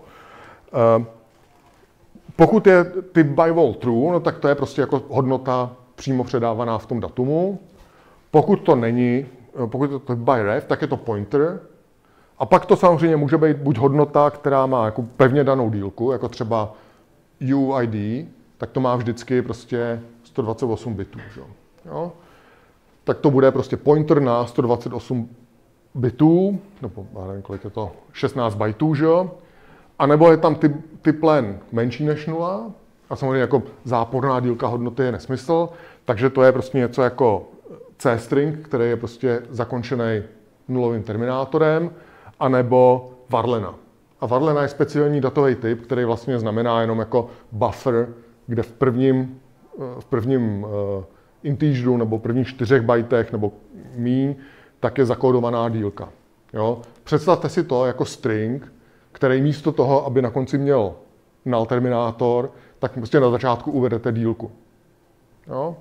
Pokud je typ by vol true, no tak to je prostě jako hodnota přímo předávaná v tom datumu. Pokud to není, pokud je to by ref, tak je to pointer. A pak to samozřejmě může být buď hodnota, která má jako pevně danou dílku, jako třeba UID, tak to má vždycky prostě 128 bitů. Jo? Tak to bude prostě pointer na 128 bitů, nebo nevím, kolik je to, 16 bajtů, že jo? A nebo je tam typ len menší než 0, a samozřejmě jako záporná dílka hodnoty je nesmysl, takže to je prostě něco jako C-string, který je prostě zakončený nulovým terminátorem, anebo varlena. A varlena je speciální datový typ, který vlastně znamená jenom jako buffer, kde v prvním integeru nebo prvních 4 bajtech nebo míň, tak je zakódovaná dílka. Jo? Představte si to jako string, který místo toho, aby na konci měl null terminátor, tak prostě na začátku uvedete dílku. Jo?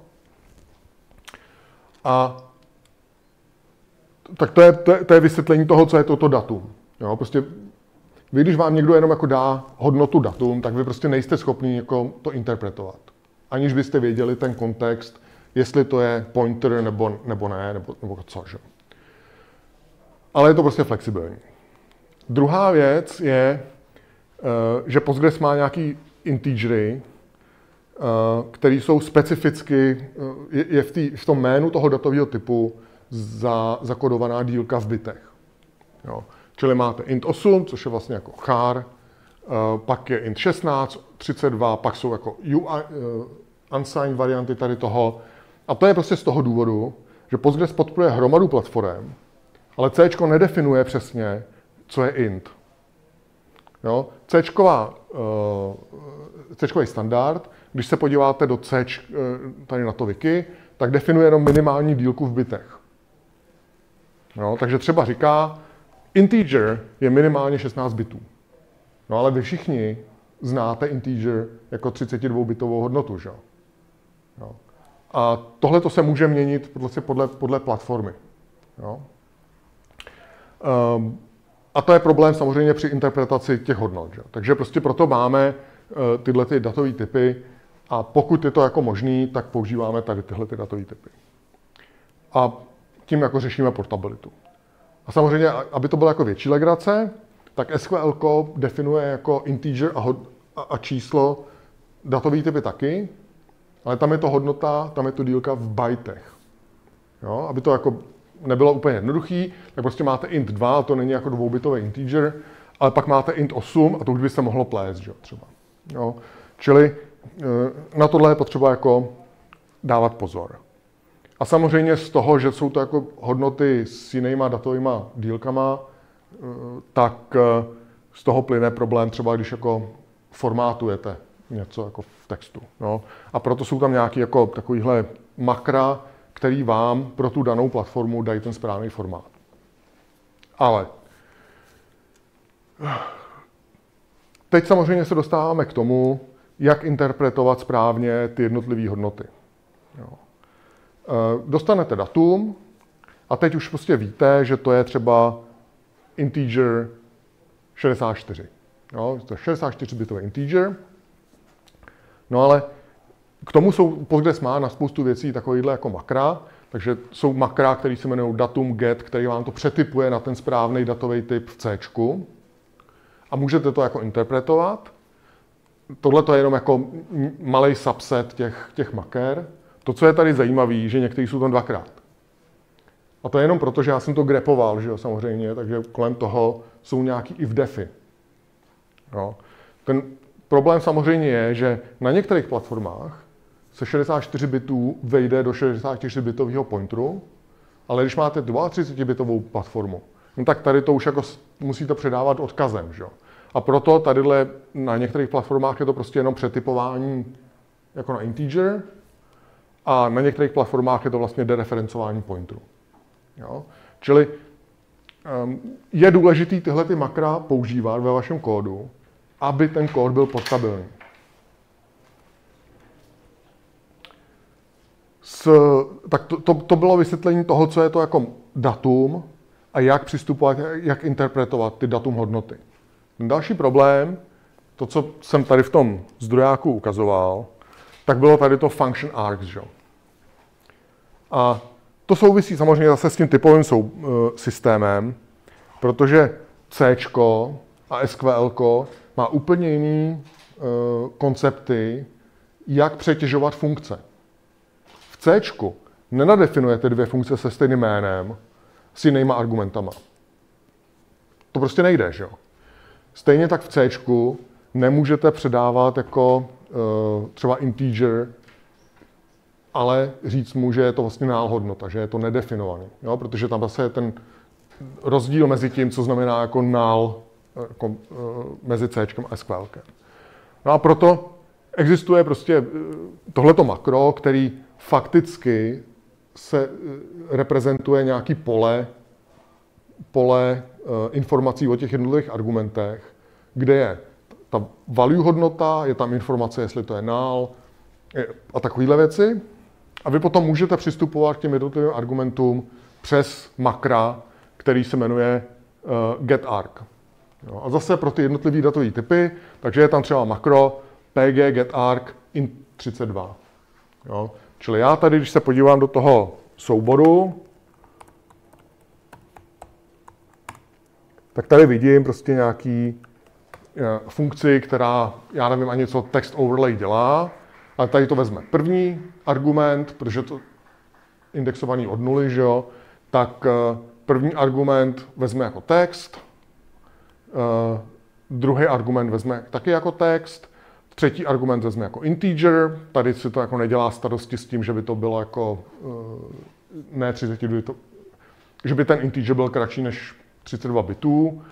A tak to je vysvětlení toho, co je toto datum. Jo? Prostě vy, když vám někdo jenom jako dá hodnotu datum, tak vy prostě nejste schopni jako to interpretovat. Aniž byste věděli ten kontext, jestli to je pointer nebo ne, nebo co. Že? Ale je to prostě flexibilní. Druhá věc je, že Postgres má nějaký integery, které jsou specificky, je v tom jménu toho datového typu zakodovaná dílka v bitech. Jo. Čili máte int 8, což je vlastně jako char, pak je int 16, 32, pak jsou jako unsigned varianty tady toho. A to je prostě z toho důvodu, že Postgres podporuje hromadu platform, ale C nedefinuje přesně, co je int. Jo? C-čkový standard, když se podíváte do C, tady na to wiki, tak definuje jenom minimální dílku v bitech. Jo? Takže třeba říká, integer je minimálně 16 bitů. No ale vy všichni znáte integer jako 32-bitovou hodnotu, že? Jo? A tohle to se může měnit podle platformy. Jo? A to je problém samozřejmě při interpretaci těch hodnot. Že? Takže prostě proto máme tyhle ty datové typy a pokud je to jako možný, tak používáme tady tyhle ty datové typy. A tím jako řešíme portabilitu. A samozřejmě, aby to byla jako větší legrace, tak SQL definuje jako integer a číslo datový typy taky, ale tam je to hodnota, tam je to dílka v bajtech. Jo? Aby to jako nebylo úplně jednoduchý, tak prostě máte int 2, to není jako dvoubitový integer, ale pak máte int 8 a to už by se mohlo plést, že? Třeba. Jo? Čili na tohle je potřeba jako dávat pozor. A samozřejmě z toho, že jsou to jako hodnoty s jinýma datovýma dílkama, tak z toho plyne problém třeba, když jako formátujete něco jako v textu. No. A proto jsou tam nějaké jako takovýhle makra, který vám pro tu danou platformu dají ten správný formát. Ale teď samozřejmě se dostáváme k tomu, jak interpretovat správně ty jednotlivé hodnoty. Jo. Dostanete datum a teď už prostě víte, že to je třeba integer 64. Jo, to je 64-bitový integer. No ale k tomu Postgres má na spoustu věcí takovýhle jako makra, takže jsou makra, které se jmenují datum get, který vám to přetypuje na ten správný datový typ v C. A můžete to jako interpretovat. Tohle to je jenom jako malý subset těch maker. To, co je tady zajímavé, že některý jsou tam dvakrát. A to je jenom proto, že já jsem to grepoval, že jo, samozřejmě, takže kolem toho jsou nějaký if-defy. Jo. Ten problém samozřejmě je, že na některých platformách se 64 bitů vejde do 64-bitového pointeru, ale když máte 32-bitovou platformu, no tak tady to už jako musíte předávat odkazem. Že jo. A proto tadyhle na některých platformách je to prostě jenom přetypování jako na integer, a na některých platformách je to vlastně dereferencování pointeru. Jo? Čili je důležité tyhle ty makra používat ve vašem kódu, aby ten kód byl portabilní. Tak to bylo vysvětlení toho, co je to jako datum a jak přistupovat, jak interpretovat ty datum hodnoty. Ten další problém, to, co jsem tady v tom zdrojáku ukazoval, tak bylo tady to function args, že? A to souvisí samozřejmě zase s tím typovým systémem, protože C a SQL má úplně jiný koncepty, jak přetěžovat funkce. V C nenadefinujete dvě funkce se stejným jménem s jinýma argumentama. To prostě nejde, že jo? Stejně tak v C nemůžete předávat jako třeba integer, ale říct mu, že je to vlastně null hodnota, že je to nedefinovaný. Jo? Protože tam zase je ten rozdíl mezi tím, co znamená jako null jako, mezi C a SQL. No a proto existuje prostě tohleto makro, který fakticky se reprezentuje nějaký pole informací o těch jednotlivých argumentech, kde je ta value hodnota, je tam informace, jestli to je null a takovéhle věci. A vy potom můžete přistupovat k těm jednotlivým argumentům přes makra, který se jmenuje getArg. A zase pro ty jednotlivé datové typy, takže je tam třeba makro pg getArg int32. Jo. Čili já tady, když se podívám do toho souboru, tak tady vidím prostě nějaký funkci, která, já nevím ani, co text overlay dělá, ale tady to vezme první argument, protože to indexovaný od nuly, že jo, tak první argument vezme jako text, druhý argument vezme taky jako text, třetí argument vezme jako integer, tady si to jako nedělá starosti s tím, že by to bylo jako, ne 32, že by ten integer byl kratší než 32 bitů,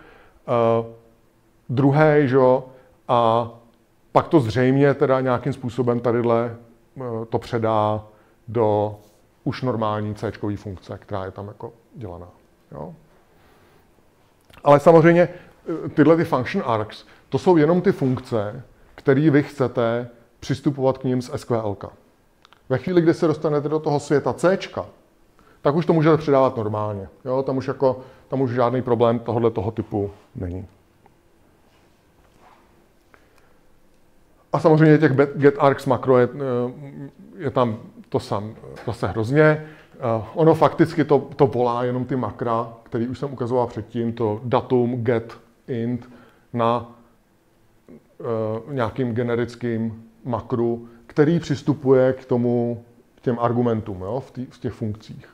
druhý, že jo, a pak to zřejmě teda nějakým způsobem tadyhle to předá do už normální C-čkový funkce, která je tam jako dělaná. Jo. Ale samozřejmě tyhle ty function args, to jsou jenom ty funkce, které vy chcete přistupovat k ním z SQL. Ve chvíli, kdy se dostanete do toho světa C-čka, tak už to můžete předávat normálně. Jo, tam už žádný problém toho typu není. A samozřejmě těch getArgs makro je tam to sam zase hrozně. Ono fakticky to volá jenom ty makra, který už jsem ukazoval předtím, to datum get int na nějakým generickým makru, který přistupuje k těm argumentům, jo, v těch funkcích.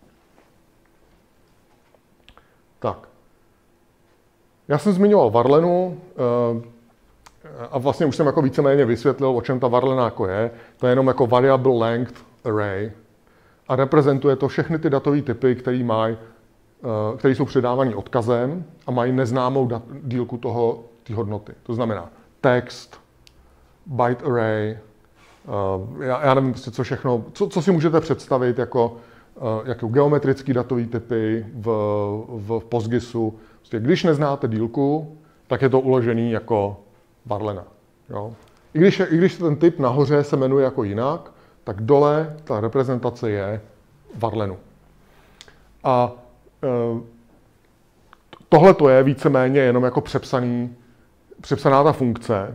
Tak. Já jsem zmiňoval varlenu a vlastně už jsem jako víceméně vysvětlil, o čem ta varlena jako je. To je jenom jako variable length array a reprezentuje to všechny ty datové typy, které jsou předávané odkazem a mají neznámou dílku té hodnoty. To znamená text, byte array, já nevím, co všechno, co si můžete představit jako geometrické datové typy v PostGISu. Prostě, když neznáte dílku, tak je to uložený jako varlena. Jo? I když ten typ nahoře se jmenuje jako jinak, tak dole ta reprezentace je varlenu. A tohle to je víceméně jenom jako přepsaná ta funkce.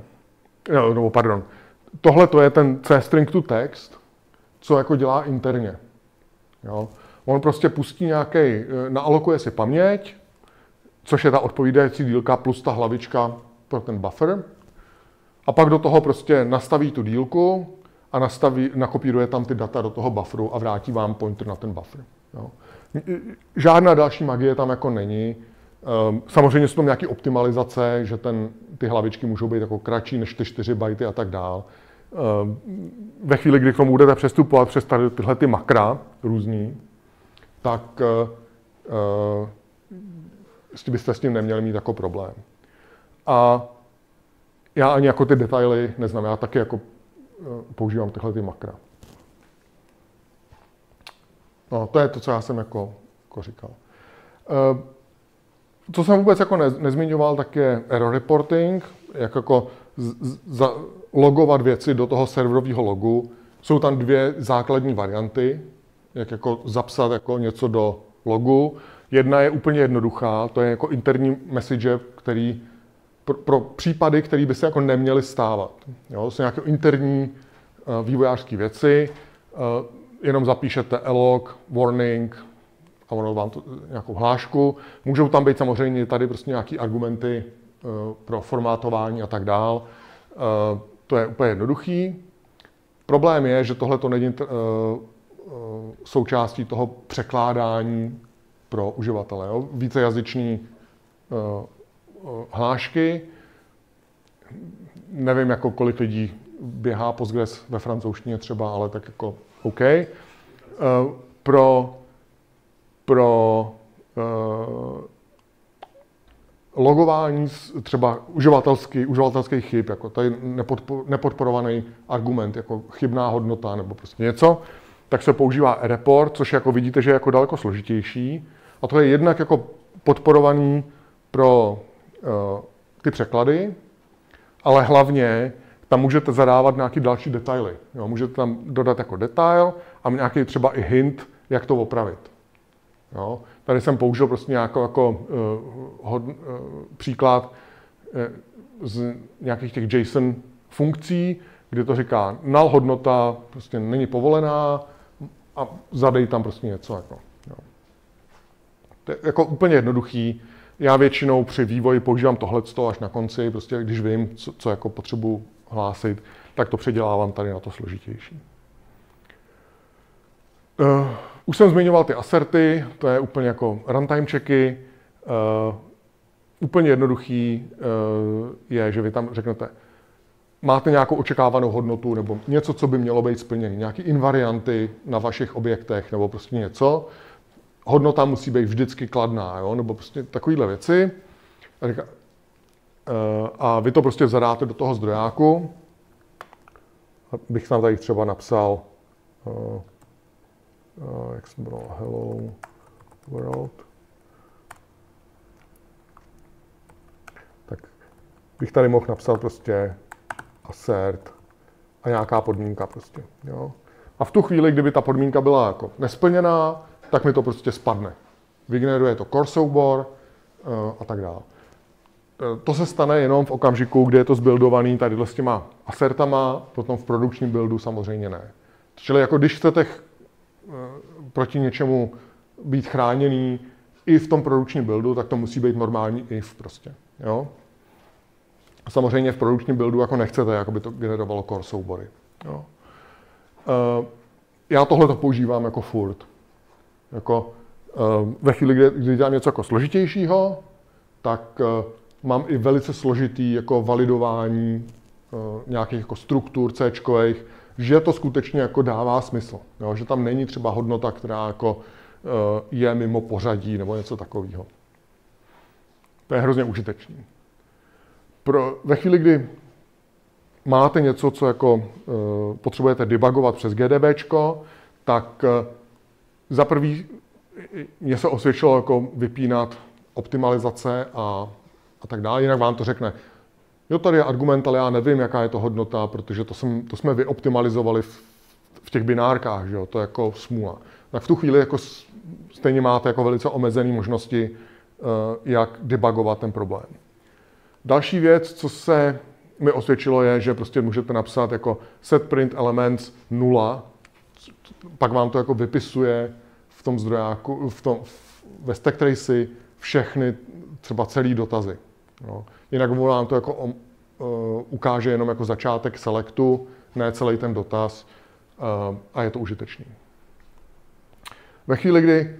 Tohle to je ten C-string to text, co jako dělá interně. Jo? On prostě pustí naalokuje si paměť, což je ta odpovídající dílka plus ta hlavička pro ten buffer. A pak do toho prostě nastaví tu dílku a nakopíruje tam ty data do toho bufferu a vrátí vám pointer na ten buffer. Jo? Žádná další magie tam jako není. Samozřejmě jsou tam nějaké optimalizace, že ty hlavičky můžou být jako kratší než ty 4 byty a tak dál. Ve chvíli, kdy k tomu budete přestupovat přes tyhle ty makra různý, tak byste s tím neměli mít jako problém. A já ani jako ty detaily neznám, já taky jako používám tyhle ty makra. No, to je to, co já jsem jako říkal. Co jsem vůbec jako nezmiňoval, tak je error reporting, jak jako logovat věci do toho serverového logu. Jsou tam dvě základní varianty, jak jako zapsat jako něco do logu. Jedna je úplně jednoduchá, to je jako interní message, který pro případy, které by se jako neměly stávat. Jo, jsou nějaké interní vývojářské věci, jenom zapíšete log, warning a ono vám to nějakou hlášku. Můžou tam být samozřejmě tady prostě nějaké argumenty pro formátování a tak dál. To je úplně jednoduchý. Problém je, že tohle to není součástí toho překládání pro uživatele. Jo? Vícejazyční hlášky. Nevím, jako kolik lidí běhá Postgres ve francouzštině třeba, ale tak jako OK. Pro logování třeba uživatelských chyb, jako tady nepodporovaný argument, jako chybná hodnota nebo prostě něco, tak se používá report, což jako vidíte, že je jako daleko složitější. A to je jednak jako podporovaný pro ty překlady, ale hlavně tam můžete zadávat nějaké další detaily. Jo, můžete tam dodat jako detail a nějaký třeba i hint, jak to opravit. Jo. Tady jsem použil prostě nějakou jako příklad z nějakých těch JSON funkcí, kde to říká null hodnota prostě není povolená a zadej tam prostě něco. Jako, jo. To je jako úplně jednoduchý. Já většinou při vývoji používám tohleto až na konci, prostě když vím, co jako potřebuji hlásit, tak to předělávám tady na to složitější. Už jsem zmiňoval ty aserty, to je úplně jako runtime checky. Úplně jednoduchý je, že vy tam řeknete, máte nějakou očekávanou hodnotu nebo něco, co by mělo být splněné, nějaké invarianty na vašich objektech nebo prostě něco. Hodnota musí být vždycky kladná, jo? Nebo prostě takovéhle věci. A vy to prostě zadáte do toho zdrojáku. Bych tam tady třeba napsal, jak se bylo, hello world. Tak bych tady mohl napsat prostě assert a nějaká podmínka prostě, jo. A v tu chvíli, kdyby ta podmínka byla jako nesplněná, tak mi to prostě spadne. Vygeneruje to core soubor a tak dále. To se stane jenom v okamžiku, kdy je to zbuildovaný tady s těma assertama, potom v produkčním buildu samozřejmě ne. Čili jako když chcete proti něčemu být chráněný i v tom produkčním buildu, tak to musí být normální if prostě, jo. A samozřejmě v produkčním buildu jako nechcete, aby to generovalo core soubory, jo. Já tohle to používám jako furt. Jako, ve chvíli, kdy dělám něco jako složitějšího, tak mám i velice složitý jako validování nějakých jako struktur C-čkových, že to skutečně jako dává smysl. Jo? Že tam není třeba hodnota, která jako je mimo pořadí nebo něco takového. To je hrozně užitečný. Ve chvíli, kdy máte něco, co jako potřebujete debugovat přes GDBčko, tak za prvý mně se osvědčilo jako vypínat optimalizace a tak dále, jinak vám to řekne, jo, tady je argument, ale já nevím, jaká je to hodnota, protože to jsme vyoptimalizovali v těch binárkách, že jo, to je jako smůla. Tak v tu chvíli jako stejně máte jako velice omezené možnosti, jak debugovat ten problém. Další věc, co se mi osvědčilo, je, že prostě můžete napsat jako set print elements 0, pak vám to jako vypisuje v tom zdrojáku, ve stack traci všechny, třeba celý dotazy. Jo. Jinak vám to jako ukáže jenom jako začátek selectu, ne celý ten dotaz a je to užitečný. Ve chvíli, kdy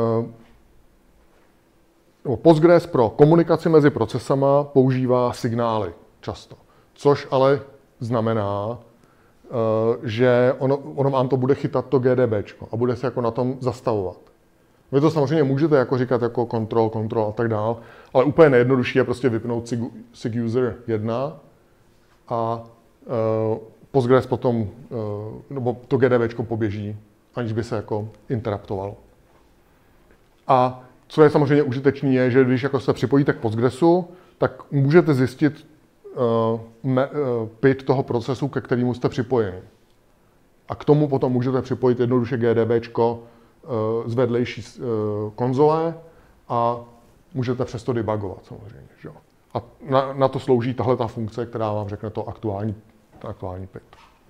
Postgres pro komunikaci mezi procesama používá signály často, což ale znamená, že ono vám to bude chytat to GDBčko a bude se jako na tom zastavovat. Vy to samozřejmě můžete jako říkat jako control a tak dál, ale úplně nejjednodušší je prostě vypnout sig user 1 a Postgres potom, nebo to GDBčko poběží, aniž by se jako interruptovalo. A co je samozřejmě užitečné, je, že když jako se připojíte k Postgresu, tak můžete zjistit PID toho procesu, ke kterému jste připojeni. A k tomu potom můžete připojit jednoduše GDBčko z vedlejší konzole a můžete přesto debugovat samozřejmě. Že? A na to slouží tahle ta funkce, která vám řekne to aktuální PID.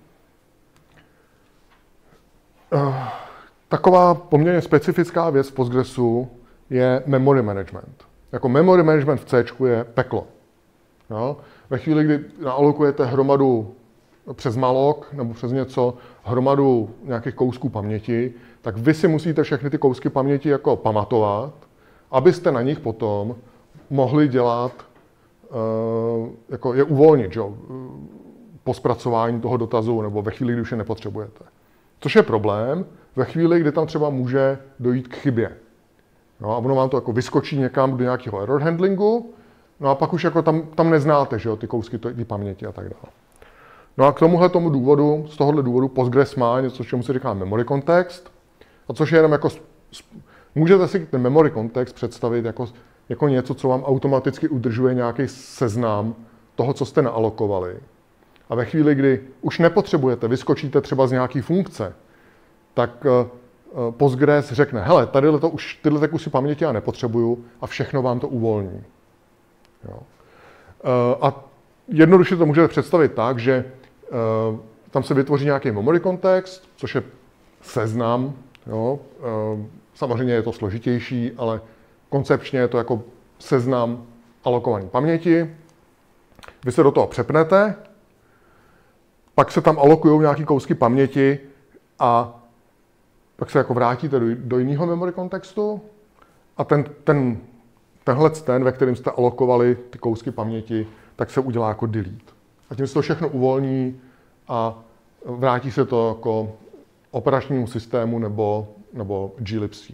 Taková poměrně specifická věc v Postgresu je memory management. Jako memory management v C je peklo. Jo? Ve chvíli, kdy naalokujete hromadu přes malloc nebo přes něco, hromadu nějakých kousků paměti, tak vy si musíte všechny ty kousky paměti jako pamatovat, abyste na nich potom mohli dělat, jako je uvolnit, jo? Po zpracování toho dotazu nebo ve chvíli, kdy už je nepotřebujete. Což je problém ve chvíli, kdy tam třeba může dojít k chybě. No a ono vám to jako vyskočí někam do nějakého error handlingu, no a pak už jako tam neznáte, že jo, ty kousky ty paměti a tak dále. No a z tohohle důvodu Postgres má něco, čemu se říká memory context, a což je jenom jako, můžete si ten memory context představit jako něco, co vám automaticky udržuje nějaký seznam toho, co jste naalokovali. A ve chvíli, kdy už nepotřebujete, vyskočíte třeba z nějaký funkce, tak Postgres řekne, hele, tyhle kusy paměti já nepotřebuju a všechno vám to uvolní. Jo. A jednoduše to můžete představit tak, že tam se vytvoří nějaký memory context, což je seznam. Jo. Samozřejmě je to složitější, ale koncepčně je to jako seznam alokované paměti. Vy se do toho přepnete, pak se tam alokují nějaký kousky paměti a pak se jako vrátíte do jiného memory kontextu a tenhle, ve kterém jste alokovali ty kousky paměti, tak se udělá jako delete. A tím se to všechno uvolní a vrátí se to jako operačnímu systému nebo glibc.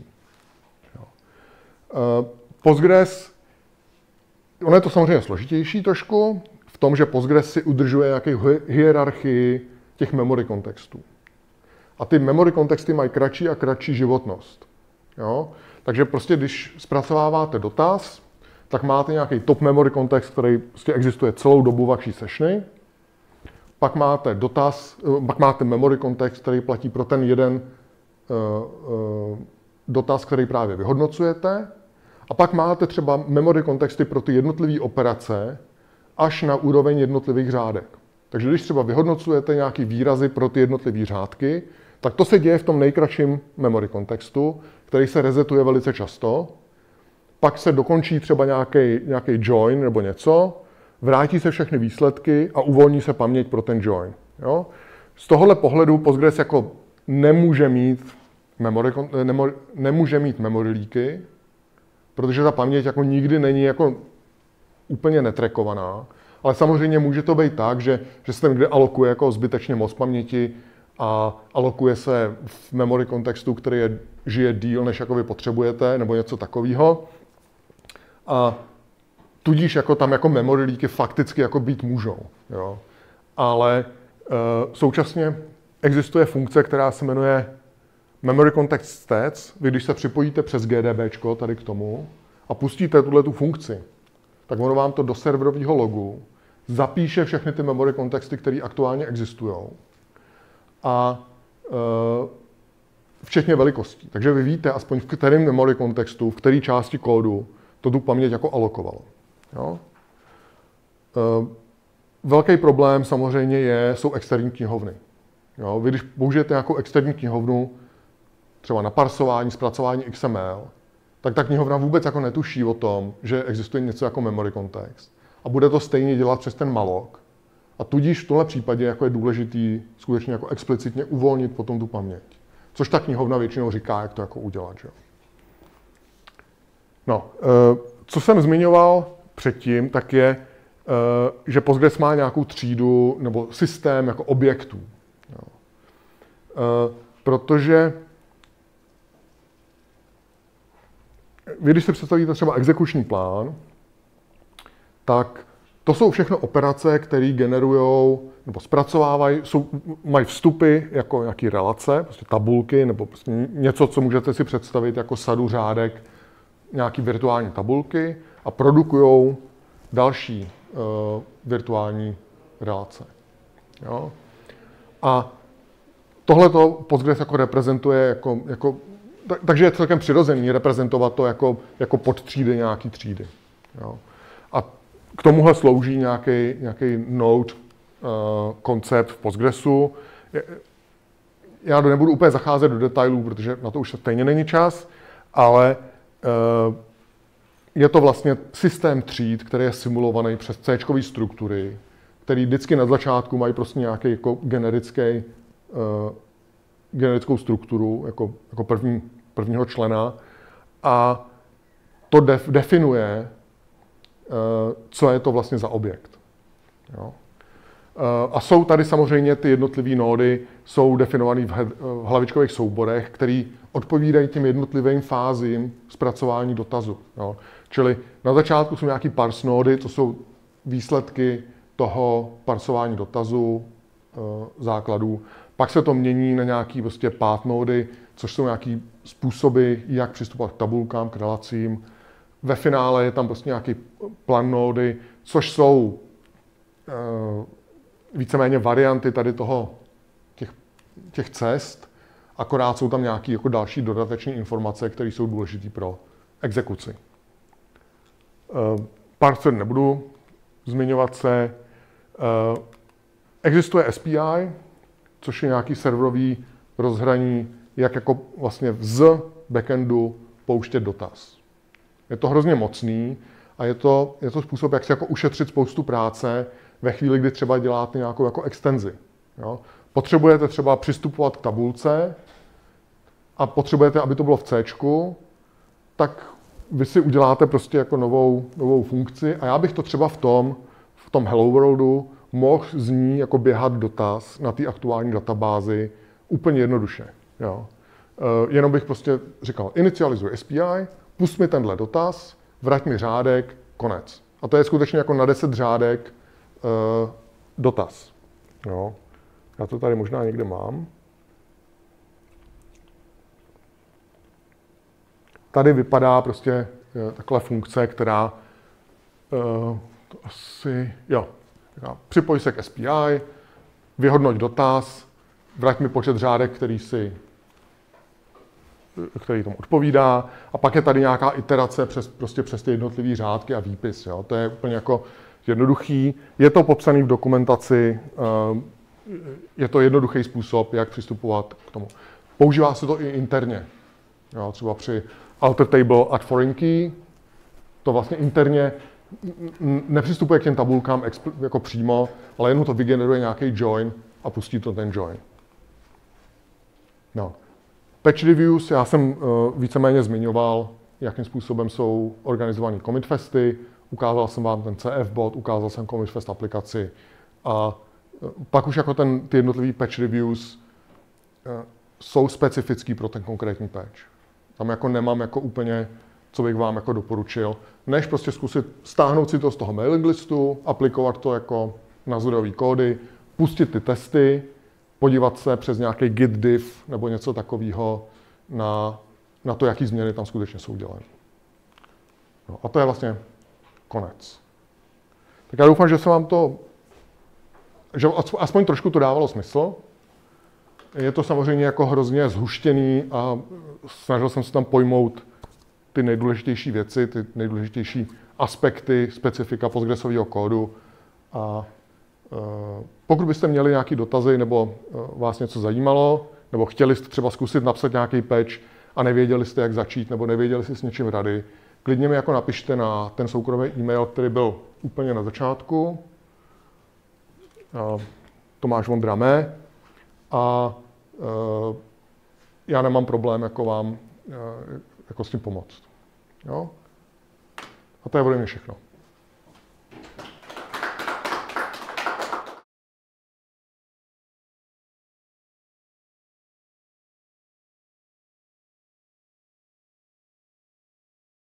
Postgres, ono je to samozřejmě složitější trošku, v tom, že Postgres si udržuje nějakou hierarchii těch memory kontextů. A ty memory kontexty mají kratší a kratší životnost. Jo? Takže prostě, když zpracováváte dotaz, tak máte nějaký top memory kontext, který prostě existuje celou dobu vaší sessiony. Pak máte memory kontext, který platí pro ten jeden dotaz, který právě vyhodnocujete. A pak máte třeba memory kontexty pro ty jednotlivé operace až na úroveň jednotlivých řádek. Takže když třeba vyhodnocujete nějaký výrazy pro ty jednotlivé řádky, tak to se děje v tom nejkratším memory kontextu, který se resetuje velice často. Pak se dokončí třeba nějaký join nebo něco, vrátí se všechny výsledky a uvolní se paměť pro ten join. Jo? Z tohohle pohledu Postgres jako nemůže mít memory leaky, protože ta paměť jako nikdy není jako úplně netrackovaná, ale samozřejmě může to být tak, že se tam někde alokuje jako zbytečně moc paměti a alokuje se v memory kontextu, který žije díl, než jako vy potřebujete, nebo něco takového. A tudíž jako tam jako memory leaky fakticky jako být můžou. Jo. Ale současně existuje funkce, která se jmenuje Memory Context Stats. Vy když se připojíte přes GDBčko tady k tomu a pustíte tu funkci, tak ono vám to do serverového logu zapíše všechny ty memory kontexty, které aktuálně existují. A včetně velikostí. Takže vy víte aspoň v kterém memory kontextu, v které části kódu to tu paměť jako alokovalo. Jo? Velký problém samozřejmě jsou externí knihovny. Jo? Vy když použijete nějakou externí knihovnu, třeba na parsování, zpracování XML, tak ta knihovna vůbec jako netuší o tom, že existuje něco jako memory context. A bude to stejně dělat přes ten malloc. A tudíž v tomhle případě jako je důležitý skutečně jako explicitně uvolnit potom tu paměť. Což ta knihovna většinou říká, jak to jako udělat. Že? No, co jsem zmiňoval předtím, tak je, že Postgres má nějakou třídu nebo systém jako objektů. Jo. Protože vy, když si představíte třeba exekuční plán, tak to jsou všechno operace, které generují nebo zpracovávají, mají vstupy jako nějaké relace, prostě tabulky nebo prostě něco, co můžete si představit jako sadu řádek, nějaký virtuální tabulky a produkují další virtuální relace. Jo? A tohleto Postgres jako reprezentuje takže je celkem přirozený reprezentovat to jako podtřídy nějaký třídy. Jo? A k tomuhle slouží nějaký node koncept v Postgresu. Já nebudu úplně zacházet do detailů, protože na to už stejně není čas, ale je to vlastně systém tříd, který je simulovaný přes C-čkové struktury, který vždycky na začátku mají prostě nějaký jako generickou strukturu jako prvního člena a to definuje, co je to vlastně za objekt. Jo? A jsou tady samozřejmě ty jednotlivé nódy, jsou definované v hlavičkových souborech, které odpovídají těm jednotlivým fázím zpracování dotazu. Jo? Čili na začátku jsou nějaký parse nódy, to jsou výsledky toho parsování dotazu, základů. Pak se to mění na nějaký prostě path nody, což jsou nějaký způsoby, jak přistupovat k tabulkám, k relacím. Ve finále je tam prostě nějaký plan nody, což jsou víceméně varianty tady těch cest, akorát jsou tam nějaké jako další dodatečné informace, které jsou důležité pro exekuci. Parser nebudu zmiňovat se. Existuje SPI, což je nějaký serverový rozhraní, jak jako vlastně z backendu pouštět dotaz. Je to hrozně mocný a je to způsob, jak si jako ušetřit spoustu práce ve chvíli, kdy třeba děláte nějakou jako extenzi. Jo? Potřebujete třeba přistupovat k tabulce a potřebujete, aby to bylo v Cčku, tak vy si uděláte prostě jako novou funkci a já bych to třeba v tom Hello Worldu mohl z ní jako běhat dotaz na té aktuální databázi úplně jednoduše. Jo. Jenom bych prostě říkal, inicializuj SPI, pust mi tenhle dotaz, vrať mi řádek, konec. A to je skutečně jako na 10 řádek dotaz. Jo. Já to tady možná někde mám. Tady vypadá prostě takhle funkce, která to asi, jo, připoj se k SPI, vyhodnoť dotaz, vrať mi počet řádek, který tomu odpovídá, a pak je tady nějaká iterace přes ty jednotlivé řádky a výpis. Jo. To je úplně jako jednoduchý. Je to popsané v dokumentaci, je to jednoduchý způsob, jak přistupovat k tomu. Používá se to i interně. Jo, třeba při alter table at foreign key, to vlastně interně nepřistupuje k těm tabulkám jako přímo, ale jenom to vygeneruje nějaký join a pustí to ten join. No. Patch reviews, já jsem víceméně zmiňoval, jakým způsobem jsou organizovaný commit festy, ukázal jsem vám ten CF bot, ukázal jsem commit fest aplikaci a pak už jako ty jednotlivý patch reviews jsou specifický pro ten konkrétní patch. Tam jako nemám jako úplně, co bych vám jako doporučil, než prostě zkusit stáhnout si to z toho mailing listu, aplikovat to jako na zdrojové kódy, pustit ty testy, podívat se přes nějaký git diff nebo něco takového na to, jaký změny tam skutečně jsou dělané. No, a to je vlastně konec. Tak já doufám, že se vám že aspoň trošku to dávalo smysl. Je to samozřejmě jako hrozně zhuštěný a snažil jsem se tam pojmout ty nejdůležitější věci, ty nejdůležitější aspekty specifika Postgresového kódu. A pokud byste měli nějaké dotazy nebo vás něco zajímalo, nebo chtěli jste třeba zkusit napsat nějaký patch a nevěděli jste, jak začít, nebo nevěděli jste s něčím rady, klidně mi jako napište na ten soukromý e-mail, který byl úplně na začátku. Tomáš Vondra Mé. A já nemám problém jako vám jako s tím pomoct. Jo? A to je ode mě všechno.